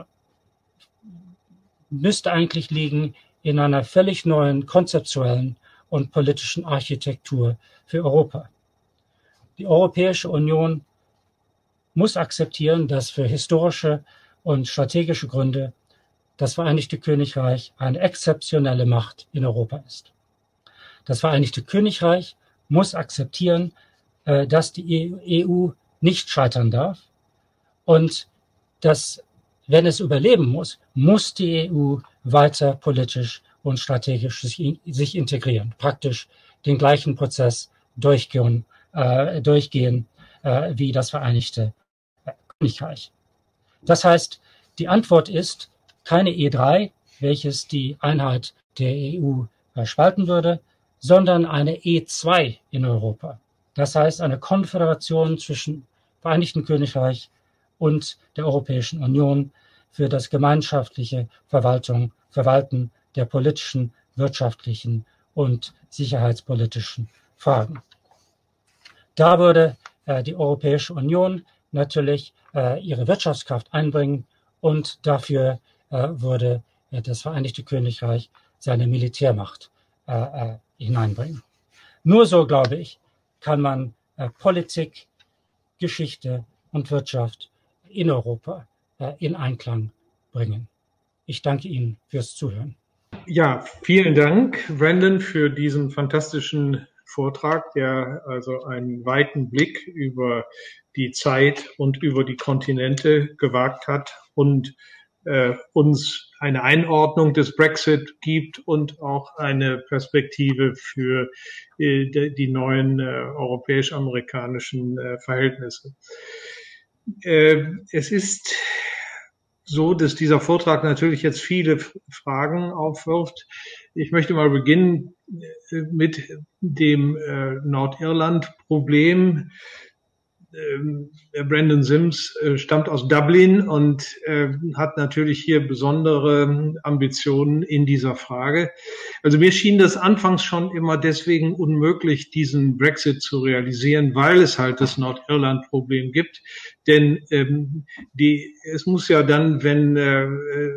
müsste eigentlich liegen in einer völlig neuen konzeptuellen und politischen Architektur für Europa. Die Europäische Union muss akzeptieren, dass für historische und strategische Gründe das Vereinigte Königreich eine exzeptionelle Macht in Europa ist. Das Vereinigte Königreich muss akzeptieren, dass die E U nicht scheitern darf und dass, wenn es überleben muss, muss die E U weiter politisch und strategisch sich integrieren, praktisch den gleichen Prozess durchgehen, äh, durchgehen äh, wie das Vereinigte Königreich. Das heißt, die Antwort ist keine E drei, welches die Einheit der E U äh, spalten würde, sondern eine E zwei in Europa. Das heißt, eine Konföderation zwischen Vereinigten Königreich und der Europäischen Union für das gemeinschaftliche Verwaltung, Verwalten der politischen, wirtschaftlichen und sicherheitspolitischen Fragen. Da würde äh, die Europäische Union natürlich äh, ihre Wirtschaftskraft einbringen und dafür äh, würde äh, das Vereinigte Königreich seine Militärmacht äh, äh, hineinbringen. Nur so, glaube ich, kann man äh, Politik, Geschichte und Wirtschaft in Europa äh, in Einklang bringen. Ich danke Ihnen fürs Zuhören. Ja, vielen Dank, Brandon, für diesen fantastischen Vortrag, der also einen weiten Blick über die Zeit und über die Kontinente gewagt hat und äh, uns eine Einordnung des Brexit gibt und auch eine Perspektive für äh, die, die neuen äh, europäisch-amerikanischen äh, Verhältnisse. Äh, es ist so, dass dieser Vortrag natürlich jetzt viele Fragen aufwirft. Ich möchte mal beginnen mit dem äh, Nordirland-Problem. Ähm, Brandon Sims äh, stammt aus Dublin und äh, hat natürlich hier besondere Ambitionen in dieser Frage. Also mir schien das anfangs schon immer deswegen unmöglich, diesen Brexit zu realisieren, weil es halt das Nordirland-Problem gibt. Denn ähm, die, es muss ja dann, wenn äh,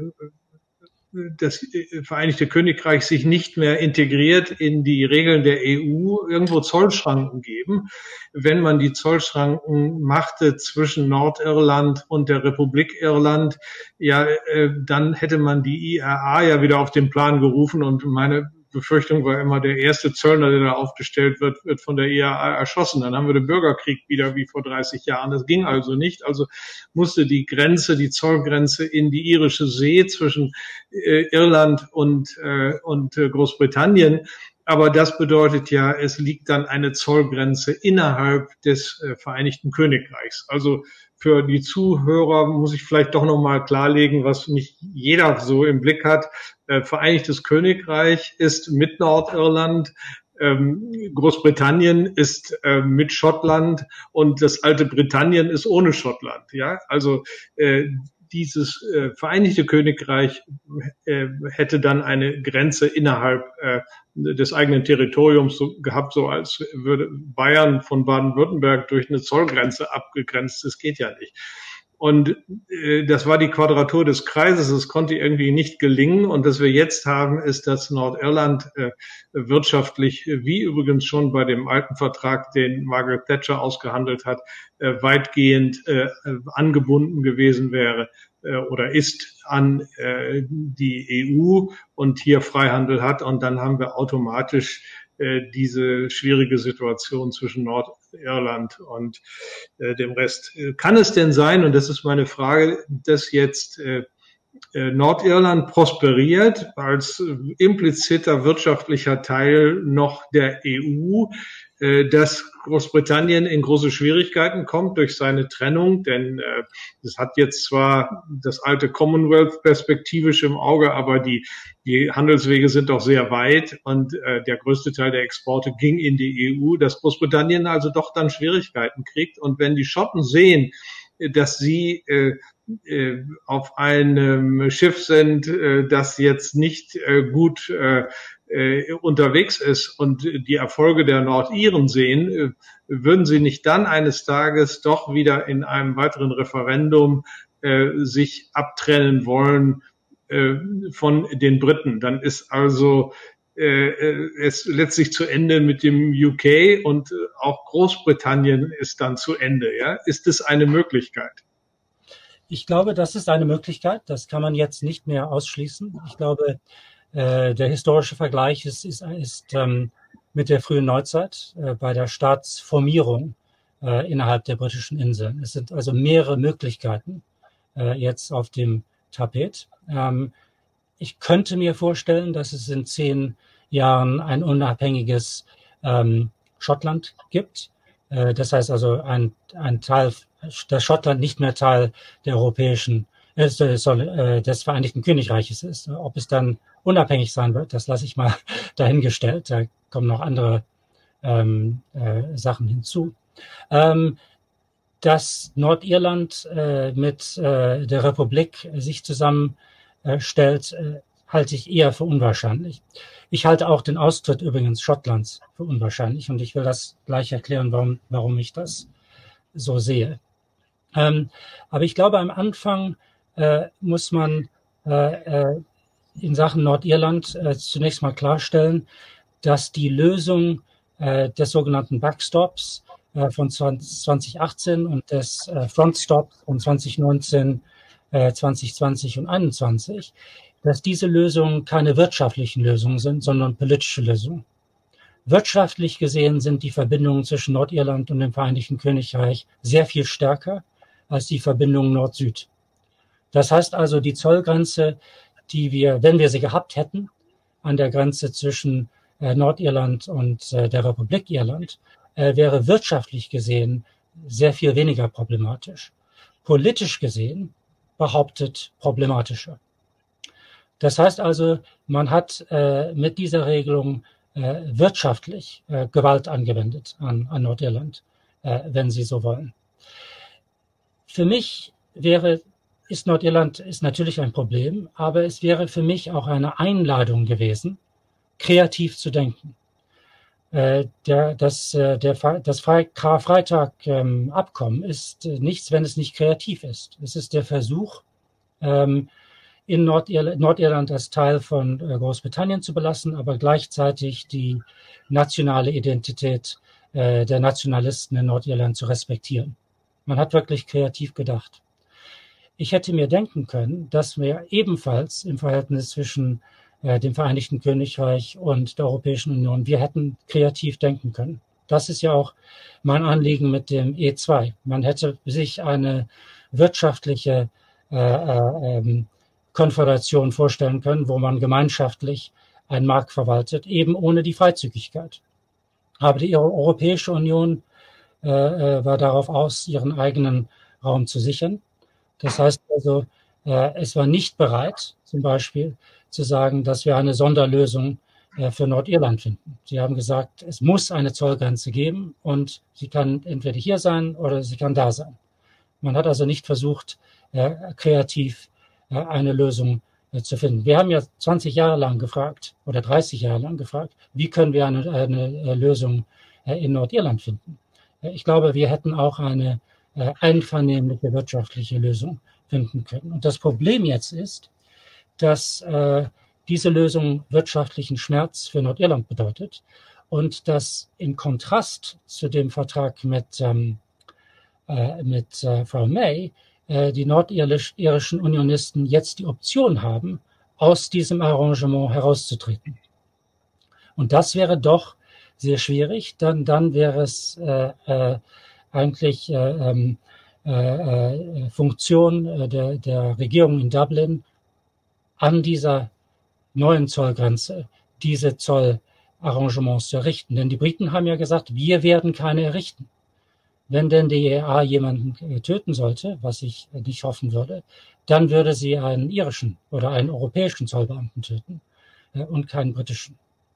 das Vereinigte Königreich sich nicht mehr integriert in die Regeln der E U, irgendwo Zollschranken geben. Wenn man die Zollschranken machte zwischen Nordirland und der Republik Irland, ja, äh, dann hätte man die I R A ja wieder auf den Plan gerufen und meine Befürchtung war immer, der erste Zöllner, der da aufgestellt wird, wird von der I A A erschossen. Dann haben wir den Bürgerkrieg wieder wie vor dreißig Jahren. Das ging also nicht. Also musste die Grenze, die Zollgrenze in die irische See zwischen äh, Irland und, äh, und äh, Großbritannien. Aber das bedeutet ja, es liegt dann eine Zollgrenze innerhalb des äh, Vereinigten Königreichs. Also für die Zuhörer muss ich vielleicht doch nochmal klarlegen, was nicht jeder so im Blick hat. Äh, Vereinigtes Königreich ist mit Nordirland, ähm, Großbritannien ist äh, mit Schottland und das alte Britannien ist ohne Schottland. Ja, also äh, dieses äh, Vereinigte Königreich äh, hätte dann eine Grenze innerhalb äh, des eigenen Territoriums so gehabt, so als würde Bayern von Baden-Württemberg durch eine Zollgrenze abgegrenzt. Das geht ja nicht. Und äh, das war die Quadratur des Kreises. Es konnte irgendwie nicht gelingen. Und was wir jetzt haben, ist, dass Nordirland äh, wirtschaftlich, wie übrigens schon bei dem alten Vertrag, den Margaret Thatcher ausgehandelt hat, äh, weitgehend äh, angebunden gewesen wäre äh, oder ist an äh, die E U und hier Freihandel hat. Und dann haben wir automatisch diese schwierige Situation zwischen Nordirland und äh, dem Rest. Kann es denn sein, und das ist meine Frage, dass jetzt äh, Nordirland prosperiert als impliziter wirtschaftlicher Teil noch der E U, äh, dass Großbritannien in große Schwierigkeiten kommt durch seine Trennung, denn äh, es hat jetzt zwar das alte Commonwealth perspektivisch im Auge, aber die die Handelswege sind doch sehr weit und äh, der größte Teil der Exporte ging in die E U, dass Großbritannien also doch dann Schwierigkeiten kriegt. Und wenn die Schotten sehen, dass sie äh, äh, auf einem Schiff sind, äh, das jetzt nicht äh, gut äh, äh, unterwegs ist und die Erfolge der Nordiren sehen, äh, würden sie nicht dann eines Tages doch wieder in einem weiteren Referendum äh, sich abtrennen wollen äh, von den Briten? Dann ist also äh, es letztlich zu Ende mit dem U K und auch Großbritannien ist dann zu Ende. Ja? Ist es eine Möglichkeit? Ich glaube, das ist eine Möglichkeit. Das kann man jetzt nicht mehr ausschließen. Ich glaube, äh, der historische Vergleich ist, ist, ist ähm, mit der frühen Neuzeit äh, bei der Staatsformierung äh, innerhalb der britischen Inseln. Es sind also mehrere Möglichkeiten äh, jetzt auf dem Tapet. Ähm, ich könnte mir vorstellen, dass es in zehn Jahren ein unabhängiges ähm, Schottland gibt. Äh, das heißt also ein, ein Teil, dass Schottland nicht mehr Teil der europäischen, äh, des Vereinigten Königreiches ist. Ob es dann unabhängig sein wird, das lasse ich mal dahingestellt. Da kommen noch andere ähm, äh, Sachen hinzu. Ähm, dass Nordirland äh, mit äh, der Republik sich zusammenstellt, äh, halte ich eher für unwahrscheinlich. Ich halte auch den Austritt übrigens Schottlands für unwahrscheinlich und ich will das gleich erklären, warum, warum ich das so sehe. Ähm, aber ich glaube, am Anfang äh, muss man äh, äh, in Sachen Nordirland äh, zunächst mal klarstellen, dass die Lösung äh, des sogenannten Backstops äh, von zwanzig achtzehn und des äh, Frontstops von zwanzig neunzehn, äh, zwanzig zwanzig und einundzwanzig, dass diese Lösungen keine wirtschaftlichen Lösungen sind, sondern politische Lösungen. Wirtschaftlich gesehen sind die Verbindungen zwischen Nordirland und dem Vereinigten Königreich sehr viel stärker als die Verbindungen Nord-Süd. Das heißt also, die Zollgrenze, die wir, wenn wir sie gehabt hätten, an der Grenze zwischen äh, Nordirland und äh, der Republik Irland, äh, wäre wirtschaftlich gesehen sehr viel weniger problematisch. Politisch gesehen behauptet problematischer. Das heißt also, man hat äh, mit dieser Regelung äh, wirtschaftlich äh, Gewalt angewendet an, an Nordirland, äh, wenn Sie so wollen. Für mich wäre, ist Nordirland ist natürlich ein Problem, aber es wäre für mich auch eine Einladung gewesen, kreativ zu denken. Äh, der, das, äh, der, das Karfreitag-Abkommen ähm, ist äh, nichts, wenn es nicht kreativ ist. Es ist der Versuch, ähm, in Nordirland, Nordirland als Teil von Großbritannien zu belassen, aber gleichzeitig die nationale Identität äh, der Nationalisten in Nordirland zu respektieren. Man hat wirklich kreativ gedacht. Ich hätte mir denken können, dass wir ebenfalls im Verhältnis zwischen äh, dem Vereinigten Königreich und der Europäischen Union. Wir hätten kreativ denken können. Das ist ja auch mein Anliegen mit dem E zwei. Man hätte sich eine wirtschaftliche äh, äh, Konföderation vorstellen können, wo man gemeinschaftlich einen Markt verwaltet, eben ohne die Freizügigkeit. Aber die Europäische Union äh, war darauf aus, ihren eigenen Raum zu sichern. Das heißt also, äh, es war nicht bereit, zum Beispiel zu sagen, dass wir eine Sonderlösung äh, für Nordirland finden. Sie haben gesagt, es muss eine Zollgrenze geben und sie kann entweder hier sein oder sie kann da sein. Man hat also nicht versucht, äh, kreativ äh, eine Lösung äh, zu finden. Wir haben ja zwanzig Jahre lang gefragt oder dreißig Jahre lang gefragt, wie können wir eine, eine Lösung äh, in Nordirland finden. Ich glaube, wir hätten auch eine äh, einvernehmliche wirtschaftliche Lösung finden können. Und das Problem jetzt ist, dass äh, diese Lösung wirtschaftlichen Schmerz für Nordirland bedeutet und dass im Kontrast zu dem Vertrag mit, ähm, äh, mit äh, Frau May äh, die nordirischen Unionisten jetzt die Option haben, aus diesem Arrangement herauszutreten. Und das wäre doch sehr schwierig, dann, dann wäre es äh, äh, eigentlich äh, äh, Funktion der, der Regierung in Dublin, an dieser neuen Zollgrenze diese Zollarrangements zu errichten. Denn die Briten haben ja gesagt, wir werden keine errichten. Wenn denn die E A jemanden töten sollte, was ich nicht hoffen würde, dann würde sie einen irischen oder einen europäischen Zollbeamten töten äh, und keinen britischen.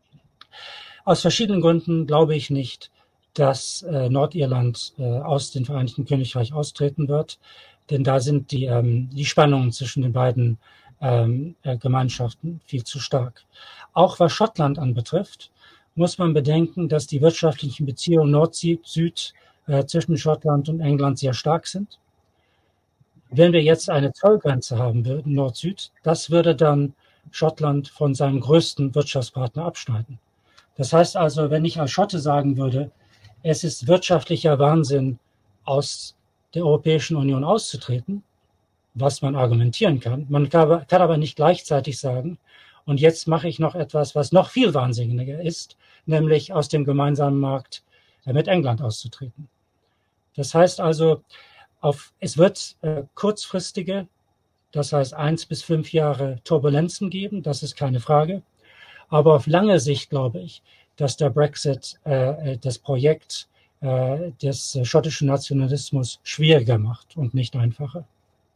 Aus verschiedenen Gründen glaube ich nicht, dass äh, Nordirland äh, aus dem Vereinigten Königreich austreten wird, denn da sind die, ähm, die Spannungen zwischen den beiden ähm, äh, Gemeinschaften viel zu stark. Auch was Schottland anbetrifft, muss man bedenken, dass die wirtschaftlichen Beziehungen Nord-Süd äh, zwischen Schottland und England sehr stark sind. Wenn wir jetzt eine Zollgrenze haben würden, Nord-Süd, das würde dann Schottland von seinem größten Wirtschaftspartner abschneiden. Das heißt also, wenn ich als Schotte sagen würde, es ist wirtschaftlicher Wahnsinn, aus der Europäischen Union auszutreten, was man argumentieren kann, man kann, kann aber nicht gleichzeitig sagen, und jetzt mache ich noch etwas, was noch viel wahnsinniger ist, nämlich aus dem gemeinsamen Markt mit England auszutreten. Das heißt also, auf, es wird äh, kurzfristige, das heißt eins bis fünf Jahre Turbulenzen geben, das ist keine Frage. Aber auf lange Sicht glaube ich, dass der Brexit äh, das Projekt äh, des schottischen Nationalismus schwieriger macht und nicht einfacher.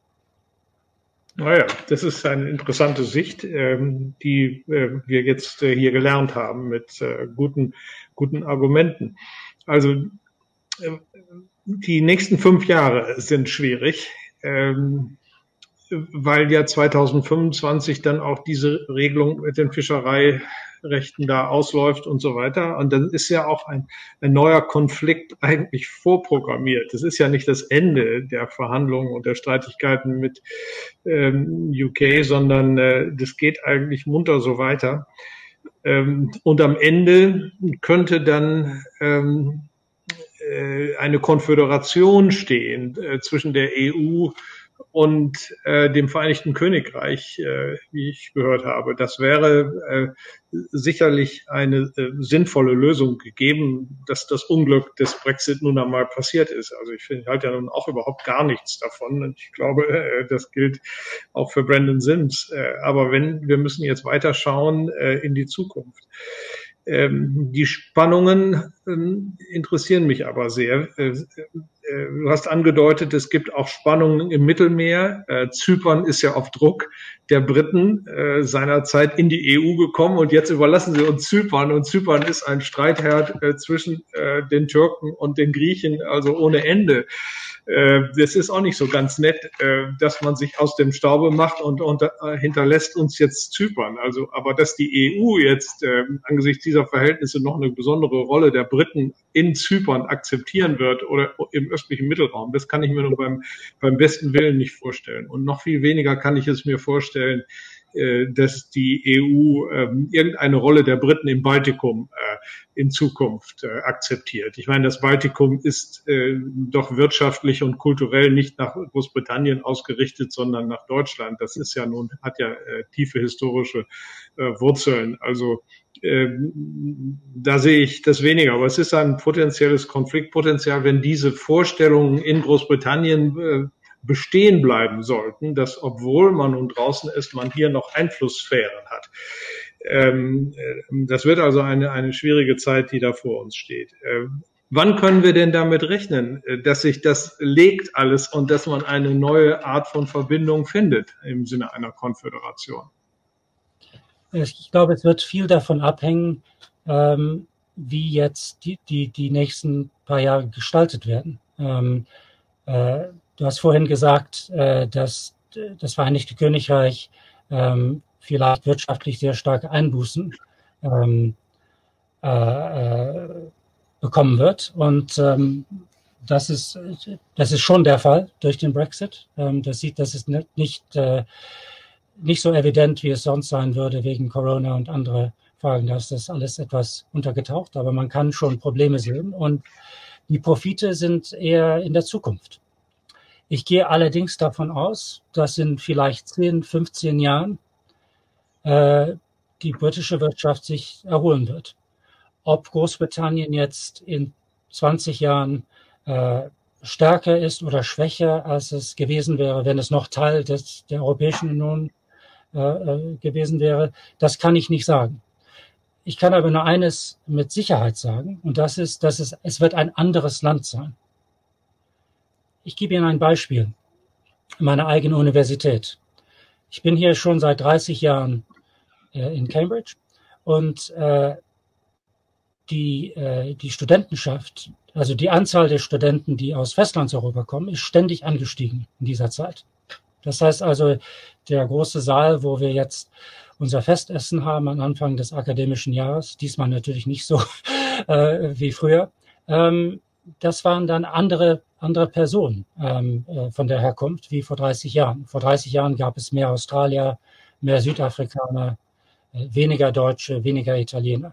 Naja, das ist eine interessante Sicht, ähm, die äh, wir jetzt äh, hier gelernt haben mit äh, guten, guten Argumenten. Also äh, die nächsten fünf Jahre sind schwierig. Ähm, weil ja zweitausendfünfundzwanzig dann auch diese Regelung mit den Fischereirechten da ausläuft und so weiter. Und dann ist ja auch ein, ein neuer Konflikt eigentlich vorprogrammiert. Das ist ja nicht das Ende der Verhandlungen und der Streitigkeiten mit ähm, U K, sondern äh, das geht eigentlich munter so weiter. Ähm, und am Ende könnte dann ähm, äh, eine Konföderation stehen äh, zwischen der E U und äh, dem Vereinigten Königreich, äh, wie ich gehört habe. Das wäre äh, sicherlich eine äh, sinnvolle Lösung gegeben, dass das Unglück des Brexit nun einmal passiert ist. Also ich finde, ich halte ja nun auch überhaupt gar nichts davon. Und ich glaube, äh, das gilt auch für Brandon Sims. Äh, aber wenn, wir müssen jetzt weiter schauen äh, in die Zukunft. Ähm, die Spannungen äh, interessieren mich aber sehr. Äh, Du hast angedeutet, es gibt auch Spannungen im Mittelmeer. Äh, Zypern ist ja auf Druck der Briten äh, seinerzeit in die E U gekommen und jetzt überlassen sie uns Zypern. Und Zypern ist ein Streitherd äh, zwischen äh, den Türken und den Griechen, also ohne Ende. Äh, das ist auch nicht so ganz nett, äh, dass man sich aus dem Staube macht und, und äh, hinterlässt uns jetzt Zypern. Also, aber dass die E U jetzt äh, angesichts dieser Verhältnisse noch eine besondere Rolle der Briten in Zypern akzeptieren wird oder im östlichen Mittelraum, das kann ich mir nur beim, beim besten Willen nicht vorstellen. Und noch viel weniger kann ich es mir vorstellen, äh, dass die E U äh, irgendeine Rolle der Briten im Baltikum äh, in Zukunft äh, akzeptiert. Ich meine, das Baltikum ist äh, doch wirtschaftlich und kulturell nicht nach Großbritannien ausgerichtet, sondern nach Deutschland. Das ist ja nun, hat ja äh, tiefe historische äh, Wurzeln. Also äh, da sehe ich das weniger. Aber es ist ein potenzielles Konfliktpotenzial, wenn diese Vorstellungen in Großbritannien äh, bestehen bleiben sollten, dass obwohl man nun draußen ist, man hier noch Einflusssphären hat. Ähm, das wird also eine, eine schwierige Zeit, die da vor uns steht. Ähm, wann können wir denn damit rechnen, dass sich das legt alles und dass man eine neue Art von Verbindung findet im Sinne einer Konföderation? Ich glaube, es wird viel davon abhängen, ähm, wie jetzt die, die, die nächsten paar Jahre gestaltet werden. Ähm, äh, Du hast vorhin gesagt, äh, dass das Vereinigte Königreich ähm, vielleicht wirtschaftlich sehr starke Einbußen ähm, äh, äh, bekommen wird. Und ähm, das ist, das ist schon der Fall durch den Brexit. Ähm, das sieht, das ist nicht, äh, nicht so evident, wie es sonst sein würde wegen Corona und andere Fragen. Da ist das alles etwas untergetaucht, aber man kann schon Probleme sehen. Und die Profite sind eher in der Zukunft. Ich gehe allerdings davon aus, dass in vielleicht zehn, fünfzehn Jahren äh, die britische Wirtschaft sich erholen wird. Ob Großbritannien jetzt in zwanzig Jahren äh, stärker ist oder schwächer, als es gewesen wäre, wenn es noch Teil des, der Europäischen Union äh, gewesen wäre, das kann ich nicht sagen. Ich kann aber nur eines mit Sicherheit sagen, und das ist, dass es, es wird ein anderes Land sein. Ich gebe Ihnen ein Beispiel. Meine eigene Universität. Ich bin hier schon seit dreißig Jahren äh, in Cambridge und äh, die, äh, die Studentenschaft, also die Anzahl der Studenten, die aus Festlandseuropa kommen, ist ständig angestiegen in dieser Zeit. Das heißt also, der große Saal, wo wir jetzt unser Festessen haben am Anfang des akademischen Jahres, diesmal natürlich nicht so äh, wie früher, ähm, das waren dann andere andere Personen ähm, äh, von der Herkunft wie vor dreißig Jahren. Vor dreißig Jahren gab es mehr Australier, mehr Südafrikaner, äh, weniger Deutsche, weniger Italiener.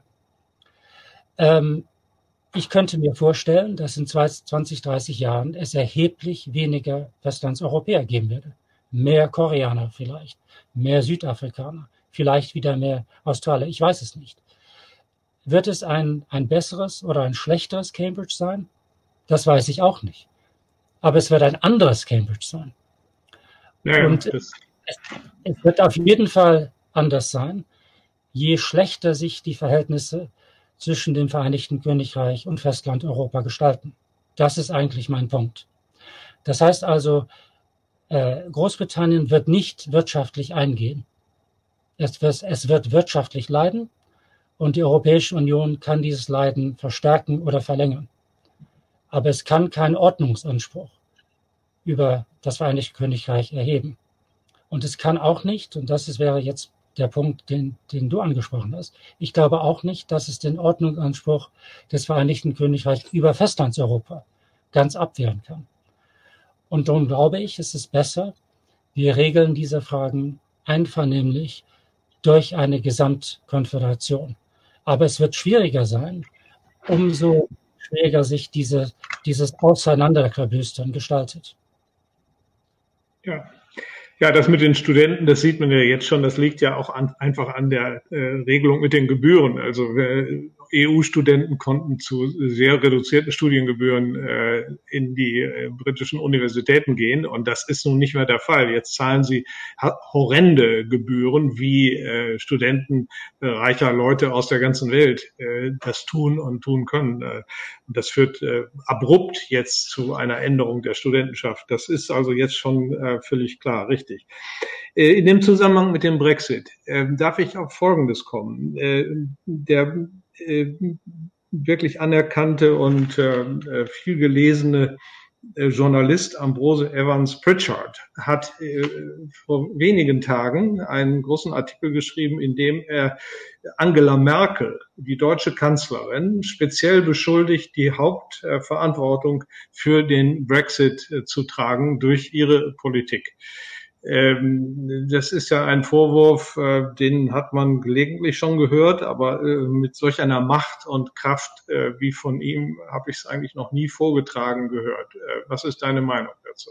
Ähm, ich könnte mir vorstellen, dass in zwanzig, dreißig Jahren es erheblich weniger Festlandseuropäer geben würde. Mehr Koreaner vielleicht, mehr Südafrikaner, vielleicht wieder mehr Australier. Ich weiß es nicht. Wird es ein, ein besseres oder ein schlechteres Cambridge sein? Das weiß ich auch nicht. Aber es wird ein anderes Cambridge sein. Ja, und es, es wird auf jeden Fall anders sein, je schlechter sich die Verhältnisse zwischen dem Vereinigten Königreich und Festlandeuropa gestalten. Das ist eigentlich mein Punkt. Das heißt also, äh, Großbritannien wird nicht wirtschaftlich eingehen. Es wird, es wird wirtschaftlich leiden und die Europäische Union kann dieses Leiden verstärken oder verlängern. Aber es kann keinen Ordnungsanspruch über das Vereinigte Königreich erheben. Und es kann auch nicht, und das ist, wäre jetzt der Punkt, den, den du angesprochen hast, ich glaube auch nicht, dass es den Ordnungsanspruch des Vereinigten Königreichs über Festlandseuropa ganz abwehren kann. Und darum glaube ich, es ist besser, wir regeln diese Fragen einvernehmlich durch eine Gesamtkonföderation. Aber es wird schwieriger sein, umso schwieriger sich diese, dieses Auseinanderklabüstern gestaltet. Ja. Ja, das mit den Studenten, das sieht man ja jetzt schon, das liegt ja auch an, einfach an der äh, Regelung mit den Gebühren. Also äh, E U-Studenten konnten zu sehr reduzierten Studiengebühren äh, in die äh, britischen Universitäten gehen und das ist nun nicht mehr der Fall. Jetzt zahlen sie horrende Gebühren, wie äh, Studenten äh, reicher Leute aus der ganzen Welt äh, das tun und tun können. Äh, das führt äh, abrupt jetzt zu einer Änderung der Studentenschaft. Das ist also jetzt schon äh, völlig klar, richtig. In dem Zusammenhang mit dem Brexit äh, darf ich auf Folgendes kommen. Äh, der äh, wirklich anerkannte und äh, viel gelesene äh, Journalist Ambrose Evans Pritchard hat äh, vor wenigen Tagen einen großen Artikel geschrieben, in dem er Angela Merkel, die deutsche Kanzlerin, speziell beschuldigt, die Hauptverantwortung für den Brexit äh, zu tragen durch ihre Politik. Ähm, das ist ja ein Vorwurf, äh, den hat man gelegentlich schon gehört, aber äh, mit solch einer Macht und Kraft äh, wie von ihm habe ich es eigentlich noch nie vorgetragen gehört. Äh, was ist deine Meinung dazu?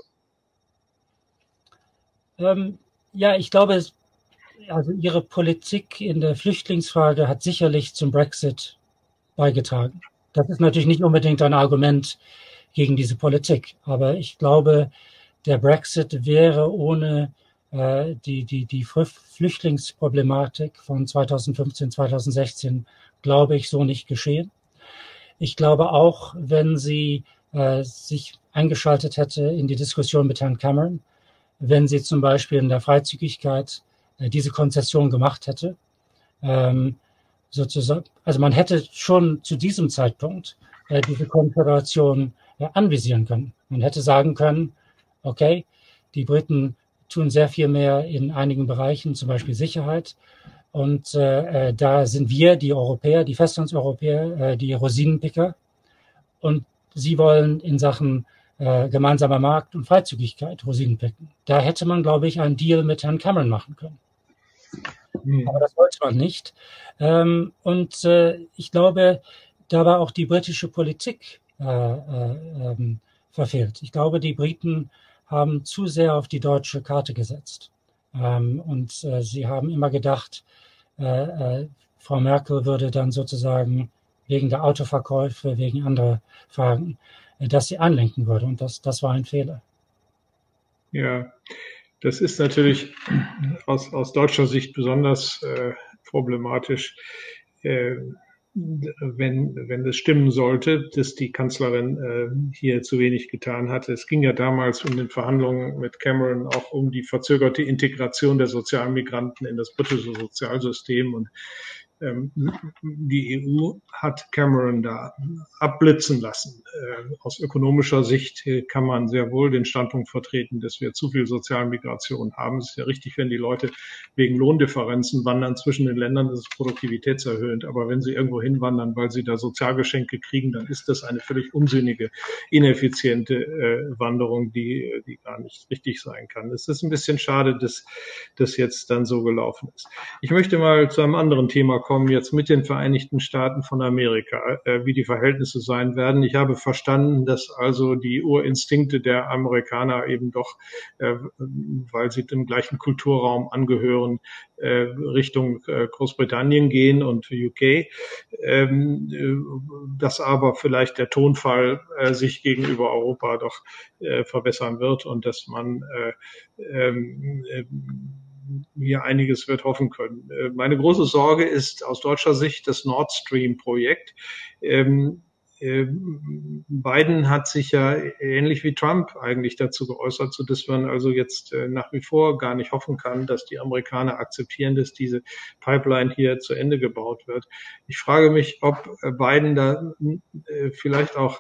Ähm, ja, ich glaube, also Ihre Politik in der Flüchtlingsfrage hat sicherlich zum Brexit beigetragen. Das ist natürlich nicht unbedingt ein Argument gegen diese Politik, aber ich glaube, der Brexit wäre ohne äh, die, die, die Flüchtlingsproblematik von zweitausendfünfzehn, zweitausendsechzehn, glaube ich, so nicht geschehen. Ich glaube auch, wenn sie äh, sich eingeschaltet hätte in die Diskussion mit Herrn Cameron, wenn sie zum Beispiel in der Freizügigkeit äh, diese Konzession gemacht hätte, ähm, sozusagen, also man hätte schon zu diesem Zeitpunkt äh, diese Konföderation äh, anvisieren können. Man hätte sagen können, okay, die Briten tun sehr viel mehr in einigen Bereichen, zum Beispiel Sicherheit. Und äh, da sind wir, die Europäer, die Festlandseuropäer, äh, die Rosinenpicker. Und sie wollen in Sachen äh, gemeinsamer Markt und Freizügigkeit Rosinen picken. Da hätte man, glaube ich, einen Deal mit Herrn Cameron machen können. Mhm. Aber das wollte man nicht. Ähm, und äh, ich glaube, da war auch die britische Politik äh, äh, ähm, verfehlt. Ich glaube, die Briten haben zu sehr auf die deutsche Karte gesetzt. Ähm, und äh, sie haben immer gedacht, äh, äh, Frau Merkel würde dann sozusagen wegen der Autoverkäufe, wegen anderer Fragen, äh, dass sie anlenken würde. Und das, das war ein Fehler. Ja, das ist natürlich aus, aus deutscher Sicht besonders äh, problematisch. Äh, wenn, wenn es stimmen sollte, dass die Kanzlerin äh, hier zu wenig getan hatte. Es ging ja damals in den Verhandlungen mit Cameron auch um die verzögerte Integration der Sozialmigranten in das britische Sozialsystem, und ähm, die E U hat Cameron da abblitzen lassen. Äh, aus ökonomischer Sicht kann man sehr wohl den Standpunkt vertreten, dass wir zu viel Sozialmigration haben. Es ist ja richtig, wenn die Leute wegen Lohndifferenzen wandern zwischen den Ländern, das ist produktivitätserhöhend. Aber wenn sie irgendwo hinwandern, weil sie da Sozialgeschenke kriegen, dann ist das eine völlig unsinnige, ineffiziente äh, Wanderung, die, die gar nicht richtig sein kann. Es ist ein bisschen schade, dass das jetzt dann so gelaufen ist. Ich möchte mal zu einem anderen Thema kommen, jetzt mit den Vereinigten Staaten von Amerika, äh, wie die Verhältnisse sein werden. Ich habe verstanden, dass also die Urinstinkte der Amerikaner eben doch, äh, weil sie dem gleichen Kulturraum angehören, äh, Richtung äh, Großbritannien gehen und U K, ähm, äh, dass aber vielleicht der Tonfall äh, sich gegenüber Europa doch äh, verbessern wird und dass man äh, ähm, äh, hier einiges wird hoffen können. Meine große Sorge ist aus deutscher Sicht das Nord Stream-Projekt. Ähm, äh, Biden hat sich ja ähnlich wie Trump eigentlich dazu geäußert, so dass man also jetzt äh, nach wie vor gar nicht hoffen kann, dass die Amerikaner akzeptieren, dass diese Pipeline hier zu Ende gebaut wird. Ich frage mich, ob Biden da äh, vielleicht auch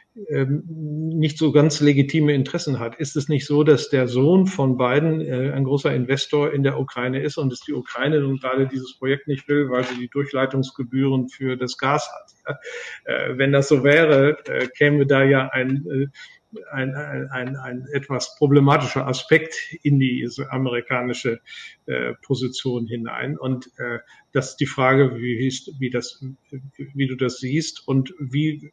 nicht so ganz legitime Interessen hat. Ist es nicht so, dass der Sohn von Biden äh, ein großer Investor in der Ukraine ist und dass die Ukraine nun gerade dieses Projekt nicht will, weil sie die Durchleitungsgebühren für das Gas hat? Ja? Äh, wenn das so wäre, äh, käme da ja ein, äh, ein, ein, ein, ein etwas problematischer Aspekt in die amerikanische äh, Position hinein. Und äh, das ist die Frage, wie, wie, das, wie du das siehst und wie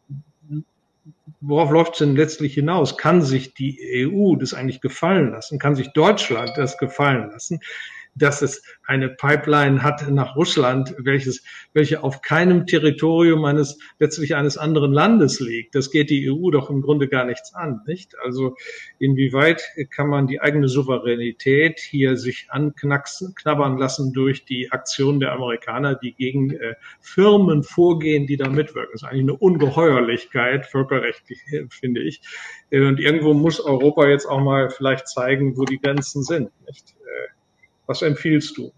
worauf läuft es denn letztlich hinaus? Kann sich die E U das eigentlich gefallen lassen? Kann sich Deutschland das gefallen lassen, dass es eine Pipeline hat nach Russland, welches, welche auf keinem Territorium eines, letztlich eines anderen Landes liegt? Das geht die E U doch im Grunde gar nichts an, nicht? Also, inwieweit kann man die eigene Souveränität hier sich anknabbern lassen durch die Aktion der Amerikaner, die gegen äh, Firmen vorgehen, die da mitwirken? Das ist eigentlich eine Ungeheuerlichkeit, völkerrechtlich, finde ich. Und irgendwo muss Europa jetzt auch mal vielleicht zeigen, wo die Grenzen sind, nicht? Was empfiehlst du?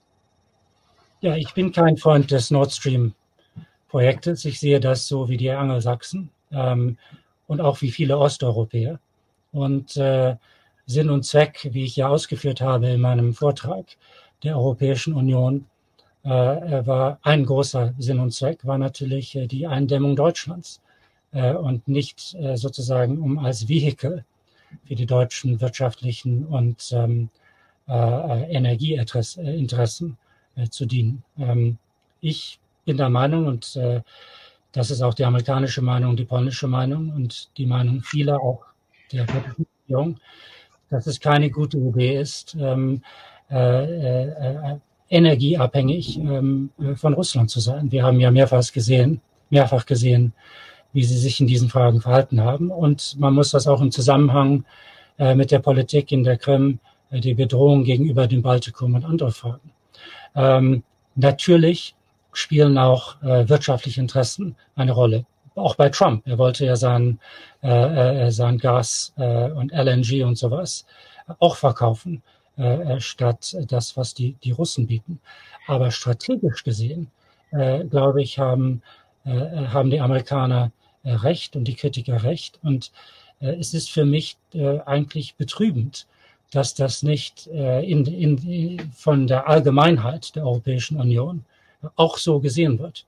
Ja, ich bin kein Freund des Nord Stream-Projektes. Ich sehe das so wie die Angelsachsen ähm, und auch wie viele Osteuropäer. Und äh, Sinn und Zweck, wie ich ja ausgeführt habe in meinem Vortrag der Europäischen Union, äh, war ein großer Sinn und Zweck, war natürlich äh, die Eindämmung Deutschlands äh, und nicht äh, sozusagen um als Vehikel für die deutschen wirtschaftlichen und ähm, äh, Energieinteressen äh, zu dienen. Ähm, ich bin der Meinung, und äh, das ist auch die amerikanische Meinung, die polnische Meinung und die Meinung vieler, auch der britischen Regierung, dass es keine gute Idee ist, ähm, äh, äh, energieabhängig ähm, von Russland zu sein. Wir haben ja mehrfach gesehen, mehrfach gesehen, wie sie sich in diesen Fragen verhalten haben. Und man muss das auch im Zusammenhang äh, mit der Politik in der Krim, äh, die Bedrohung gegenüber dem Baltikum und andere Fragen. Ähm, natürlich spielen auch äh, wirtschaftliche Interessen eine Rolle. Auch bei Trump. Er wollte ja sein, äh, sein Gas äh, und L N G und sowas auch verkaufen, äh, statt das, was die, die Russen bieten. Aber strategisch gesehen, äh, glaube ich, haben, äh, haben die Amerikaner äh, recht und die Kritiker recht. Und äh, es ist für mich äh, eigentlich betrübend, dass das nicht äh, in, in, von der Allgemeinheit der Europäischen Union auch so gesehen wird.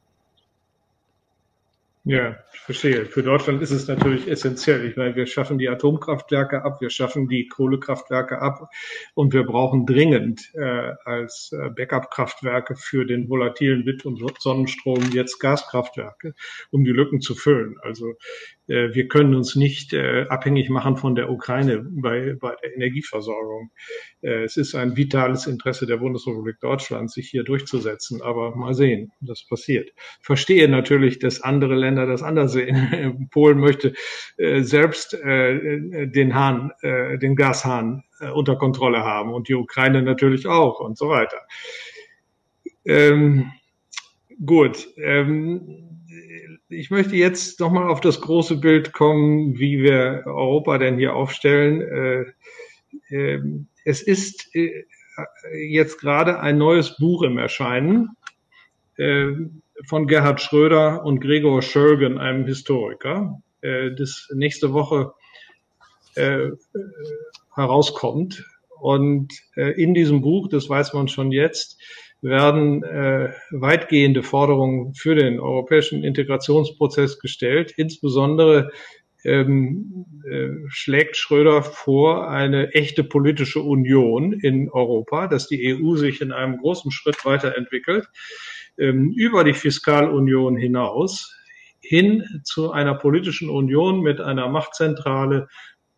Ja, ich verstehe. Für Deutschland ist es natürlich essentiell. Ich meine, wir schaffen die Atomkraftwerke ab, wir schaffen die Kohlekraftwerke ab und wir brauchen dringend äh, als äh, Backup-Kraftwerke für den volatilen Wind- und Sonnenstrom jetzt Gaskraftwerke, um die Lücken zu füllen. Also äh, wir können uns nicht äh, abhängig machen von der Ukraine bei, bei der Energieversorgung. Äh, es ist ein vitales Interesse der Bundesrepublik Deutschland, sich hier durchzusetzen. Aber mal sehen, was passiert. Ich verstehe natürlich, dass andere Länder das anders sehen. Polen möchte äh, selbst äh, den Hahn, äh, den Gashahn äh, unter Kontrolle haben und die Ukraine natürlich auch und so weiter. Ähm, gut. Ähm, ich möchte jetzt nochmal auf das große Bild kommen, wie wir Europa denn hier aufstellen. Äh, äh, es ist äh, jetzt gerade ein neues Buch im Erscheinen äh, von Gerhard Schröder und Gregor Schölgen, einem Historiker, äh, das nächste Woche äh, herauskommt. Und äh, in diesem Buch, das weiß man schon jetzt, werden äh, weitgehende Forderungen für den europäischen Integrationsprozess gestellt. Insbesondere ähm, äh, schlägt Schröder vor eine echte politische Union in Europa, dass die E U sich in einem großen Schritt weiterentwickelt, ähm, über die Fiskalunion hinaus, hin zu einer politischen Union mit einer Machtzentrale,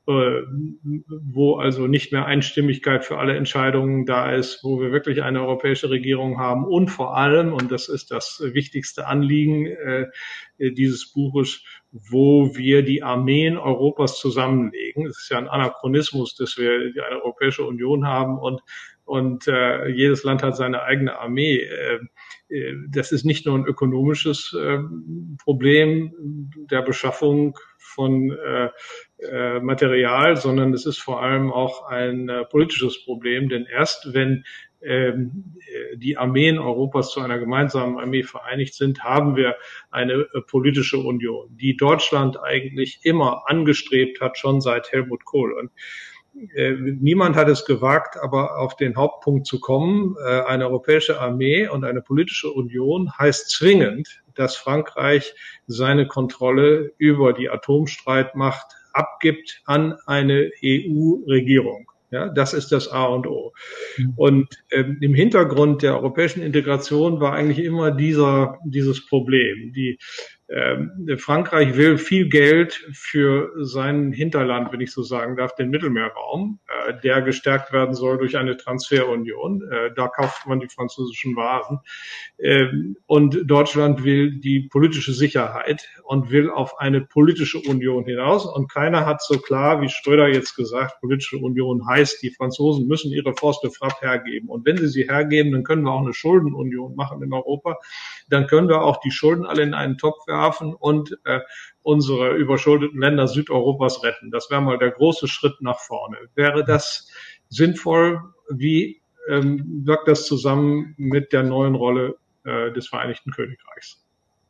wo also nicht mehr Einstimmigkeit für alle Entscheidungen da ist, wo wir wirklich eine europäische Regierung haben und vor allem, und das ist das wichtigste Anliegen äh, dieses Buches, wo wir die Armeen Europas zusammenlegen. Es ist ja ein Anachronismus, dass wir eine Europäische Union haben und und äh, jedes Land hat seine eigene Armee. Äh, das ist nicht nur ein ökonomisches äh, Problem der Beschaffung von äh, äh, Material, sondern es ist vor allem auch ein äh, politisches Problem, denn erst wenn ähm, die Armeen Europas zu einer gemeinsamen Armee vereinigt sind, haben wir eine äh, politische Union, die Deutschland eigentlich immer angestrebt hat, schon seit Helmut Kohl. Und äh, niemand hat es gewagt, aber auf den Hauptpunkt zu kommen. Äh, eine europäische Armee und eine politische Union heißt zwingend, dass Frankreich seine Kontrolle über die Atomstreitmacht abgibt an eine E U-Regierung. Ja, das ist das A und O. Und ähm, im Hintergrund der europäischen Integration war eigentlich immer dieser dieses Problem. Die ähm, Frankreich will viel Geld für sein Hinterland, wenn ich so sagen darf, den Mittelmeerraum, äh, der gestärkt werden soll durch eine Transferunion. Äh, da kauft man die französischen Waren. Ähm, und Deutschland will die politische Sicherheit und will auf eine politische Union hinaus. Und keiner hat so klar, wie Schröder jetzt gesagt, politische Union heißt, die Franzosen müssen ihre Force de frappe hergeben. Und wenn sie sie hergeben, dann können wir auch eine Schuldenunion machen in Europa. Dann können wir auch die Schulden alle in einen Topf werfen und äh, unsere überschuldeten Länder Südeuropas retten. Das wäre mal der große Schritt nach vorne. Wäre das sinnvoll? Wie ähm, wirkt das zusammen mit der neuen Rolle äh, des Vereinigten Königreichs?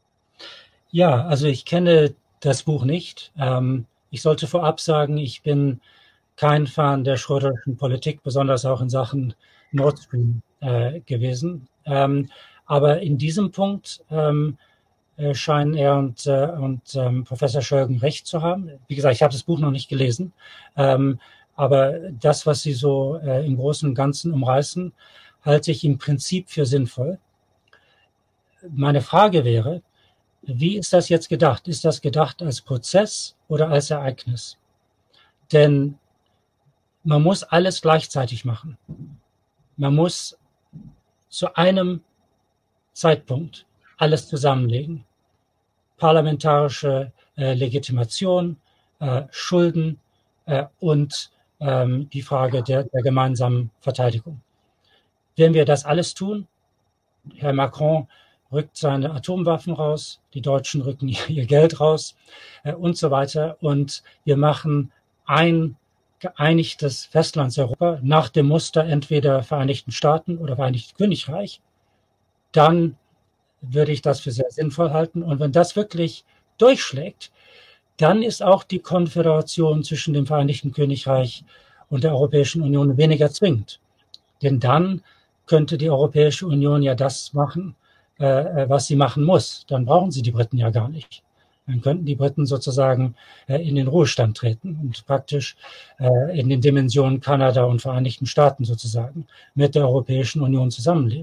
Ja, also ich kenne das Buch nicht. Ähm, ich sollte vorab sagen, ich bin kein Fan der Schröderischen Politik, besonders auch in Sachen Nord Stream äh, gewesen. Ähm, aber in diesem Punkt ähm, äh, scheinen er und, äh, und ähm, Professor Schölgen recht zu haben. Wie gesagt, ich habe das Buch noch nicht gelesen. Ähm, Aber das, was Sie so äh, im Großen und Ganzen umreißen, halte ich im Prinzip für sinnvoll. Meine Frage wäre, wie ist das jetzt gedacht? Ist das gedacht als Prozess oder als Ereignis? Denn man muss alles gleichzeitig machen. Man muss zu einem Zeitpunkt alles zusammenlegen. Parlamentarische äh, Legitimation, äh, Schulden äh, und ähm, die Frage der, der gemeinsamen Verteidigung. Wenn wir das alles tun, Herr Macron rückt seine Atomwaffen raus, die Deutschen rücken ihr Geld raus äh, und so weiter. Und wir machen ein geeinigtes Festlandseuropa nach dem Muster entweder Vereinigten Staaten oder Vereinigtes Königreich, dann würde ich das für sehr sinnvoll halten. Und wenn das wirklich durchschlägt, dann ist auch die Konföderation zwischen dem Vereinigten Königreich und der Europäischen Union weniger zwingend. Denn dann könnte die Europäische Union ja das machen, äh, was sie machen muss. Dann brauchen sie die Briten ja gar nicht. Dann könnten die Briten sozusagen äh, in den Ruhestand treten und praktisch äh, in den Dimensionen Kanada und Vereinigten Staaten sozusagen mit der Europäischen Union zusammenleben.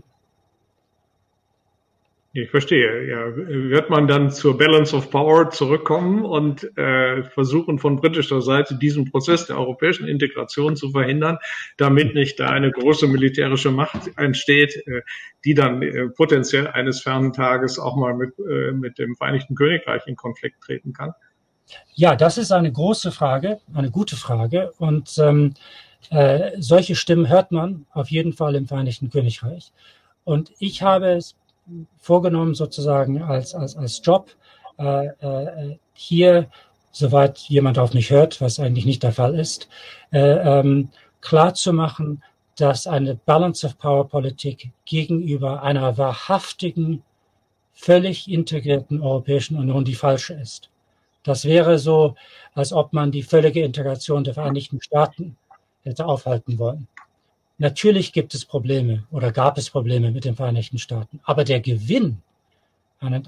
Ich verstehe. Ja, wird man dann zur Balance of Power zurückkommen und äh, versuchen von britischer Seite diesen Prozess der europäischen Integration zu verhindern, damit nicht da eine große militärische Macht entsteht, äh, die dann äh, potenziell eines fernen Tages auch mal mit äh, mit dem Vereinigten Königreich in Konflikt treten kann? Ja, das ist eine große Frage, eine gute Frage. Und ähm, äh, solche Stimmen hört man auf jeden Fall im Vereinigten Königreich. Und ich habe es vorgenommen, sozusagen als, als, als Job, äh, äh, hier, soweit jemand auf mich hört, was eigentlich nicht der Fall ist, äh, ähm, klar zu machen, dass eine Balance of Power Politik gegenüber einer wahrhaftigen, völlig integrierten Europäischen Union die falsche ist. Das wäre so, als ob man die völlige Integration der Vereinigten Staaten hätte aufhalten wollen. Natürlich gibt es Probleme oder gab es Probleme mit den Vereinigten Staaten, aber der Gewinn eines,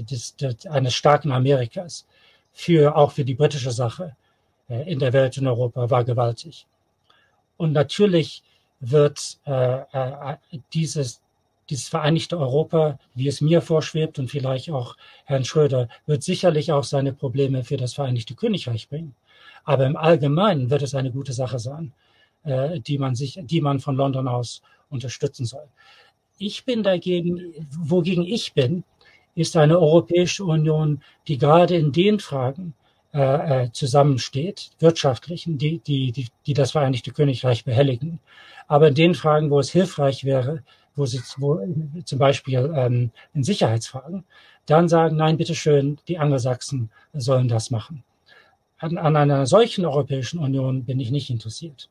eines starken Amerikas für auch für die britische Sache in der Welt und Europa war gewaltig. Und natürlich wird äh, dieses dieses vereinigte Europa, wie es mir vorschwebt und vielleicht auch Herrn Schröder, wird sicherlich auch seine Probleme für das Vereinigte Königreich bringen. Aber im Allgemeinen wird es eine gute Sache sein, die man sich, die man von London aus unterstützen soll. Ich bin dagegen, wogegen ich bin, ist eine Europäische Union, die gerade in den Fragen äh, zusammensteht, wirtschaftlichen, die, die, die, die das Vereinigte Königreich behelligen. Aber in den Fragen, wo es hilfreich wäre, wo sie wo, zum Beispiel ähm, in Sicherheitsfragen, dann sagen, nein, bitteschön, die Angelsachsen sollen das machen. An, an einer solchen Europäischen Union bin ich nicht interessiert.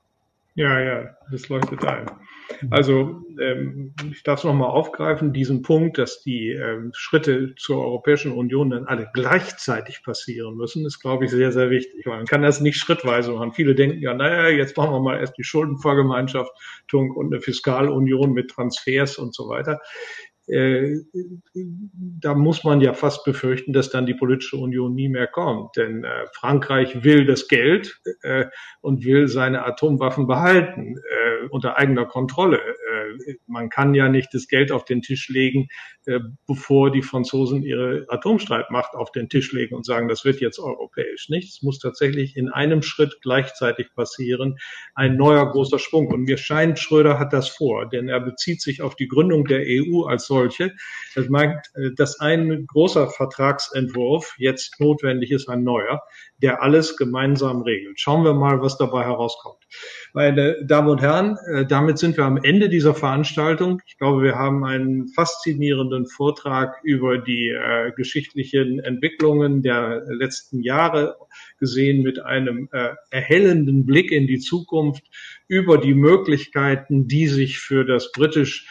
Ja, ja, das leuchtet ein. Also ähm, ich darf es nochmal aufgreifen, diesen Punkt, dass die ähm, Schritte zur Europäischen Union dann alle gleichzeitig passieren müssen, ist, glaube ich, sehr, sehr wichtig. Man kann das nicht schrittweise machen. Viele denken ja, naja, jetzt machen wir mal erst die Schuldenvergemeinschaftung und eine Fiskalunion mit Transfers und so weiter. Äh, da muss man ja fast befürchten, dass dann die politische Union nie mehr kommt. Denn äh, Frankreich will das Geld äh, und will seine Atomwaffen behalten äh, unter eigener Kontrolle. Äh, man kann ja nicht das Geld auf den Tisch legen, äh, bevor die Franzosen ihre Atomstreitmacht auf den Tisch legen und sagen, das wird jetzt europäisch. Nicht? Es muss tatsächlich in einem Schritt gleichzeitig passieren, ein neuer großer Schwung. Und mir scheint, Schröder hat das vor, denn er bezieht sich auf die Gründung der E U als solche. Das meint, dass ein großer Vertragsentwurf jetzt notwendig ist, ein neuer, der alles gemeinsam regelt. Schauen wir mal, was dabei herauskommt. Meine Damen und Herren, damit sind wir am Ende dieser Veranstaltung. Ich glaube, wir haben einen faszinierenden Vortrag über die äh, geschichtlichen Entwicklungen der letzten Jahre gesehen, mit einem äh, erhellenden Blick in die Zukunft über die Möglichkeiten, die sich für das britisch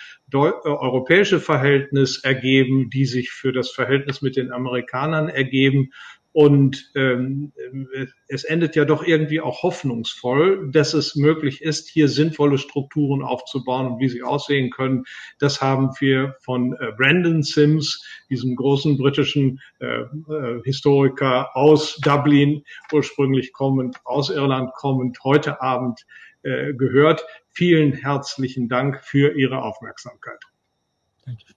europäische Verhältnis ergeben, die sich für das Verhältnis mit den Amerikanern ergeben Und ähm, es endet ja doch irgendwie auch hoffnungsvoll, dass es möglich ist, hier sinnvolle Strukturen aufzubauen und wie sie aussehen können. Das haben wir von äh, Brandon Sims, diesem großen britischen äh, äh, Historiker aus Dublin, ursprünglich kommend, aus Irland kommend, heute Abend äh, gehört. Vielen herzlichen Dank für Ihre Aufmerksamkeit. Danke.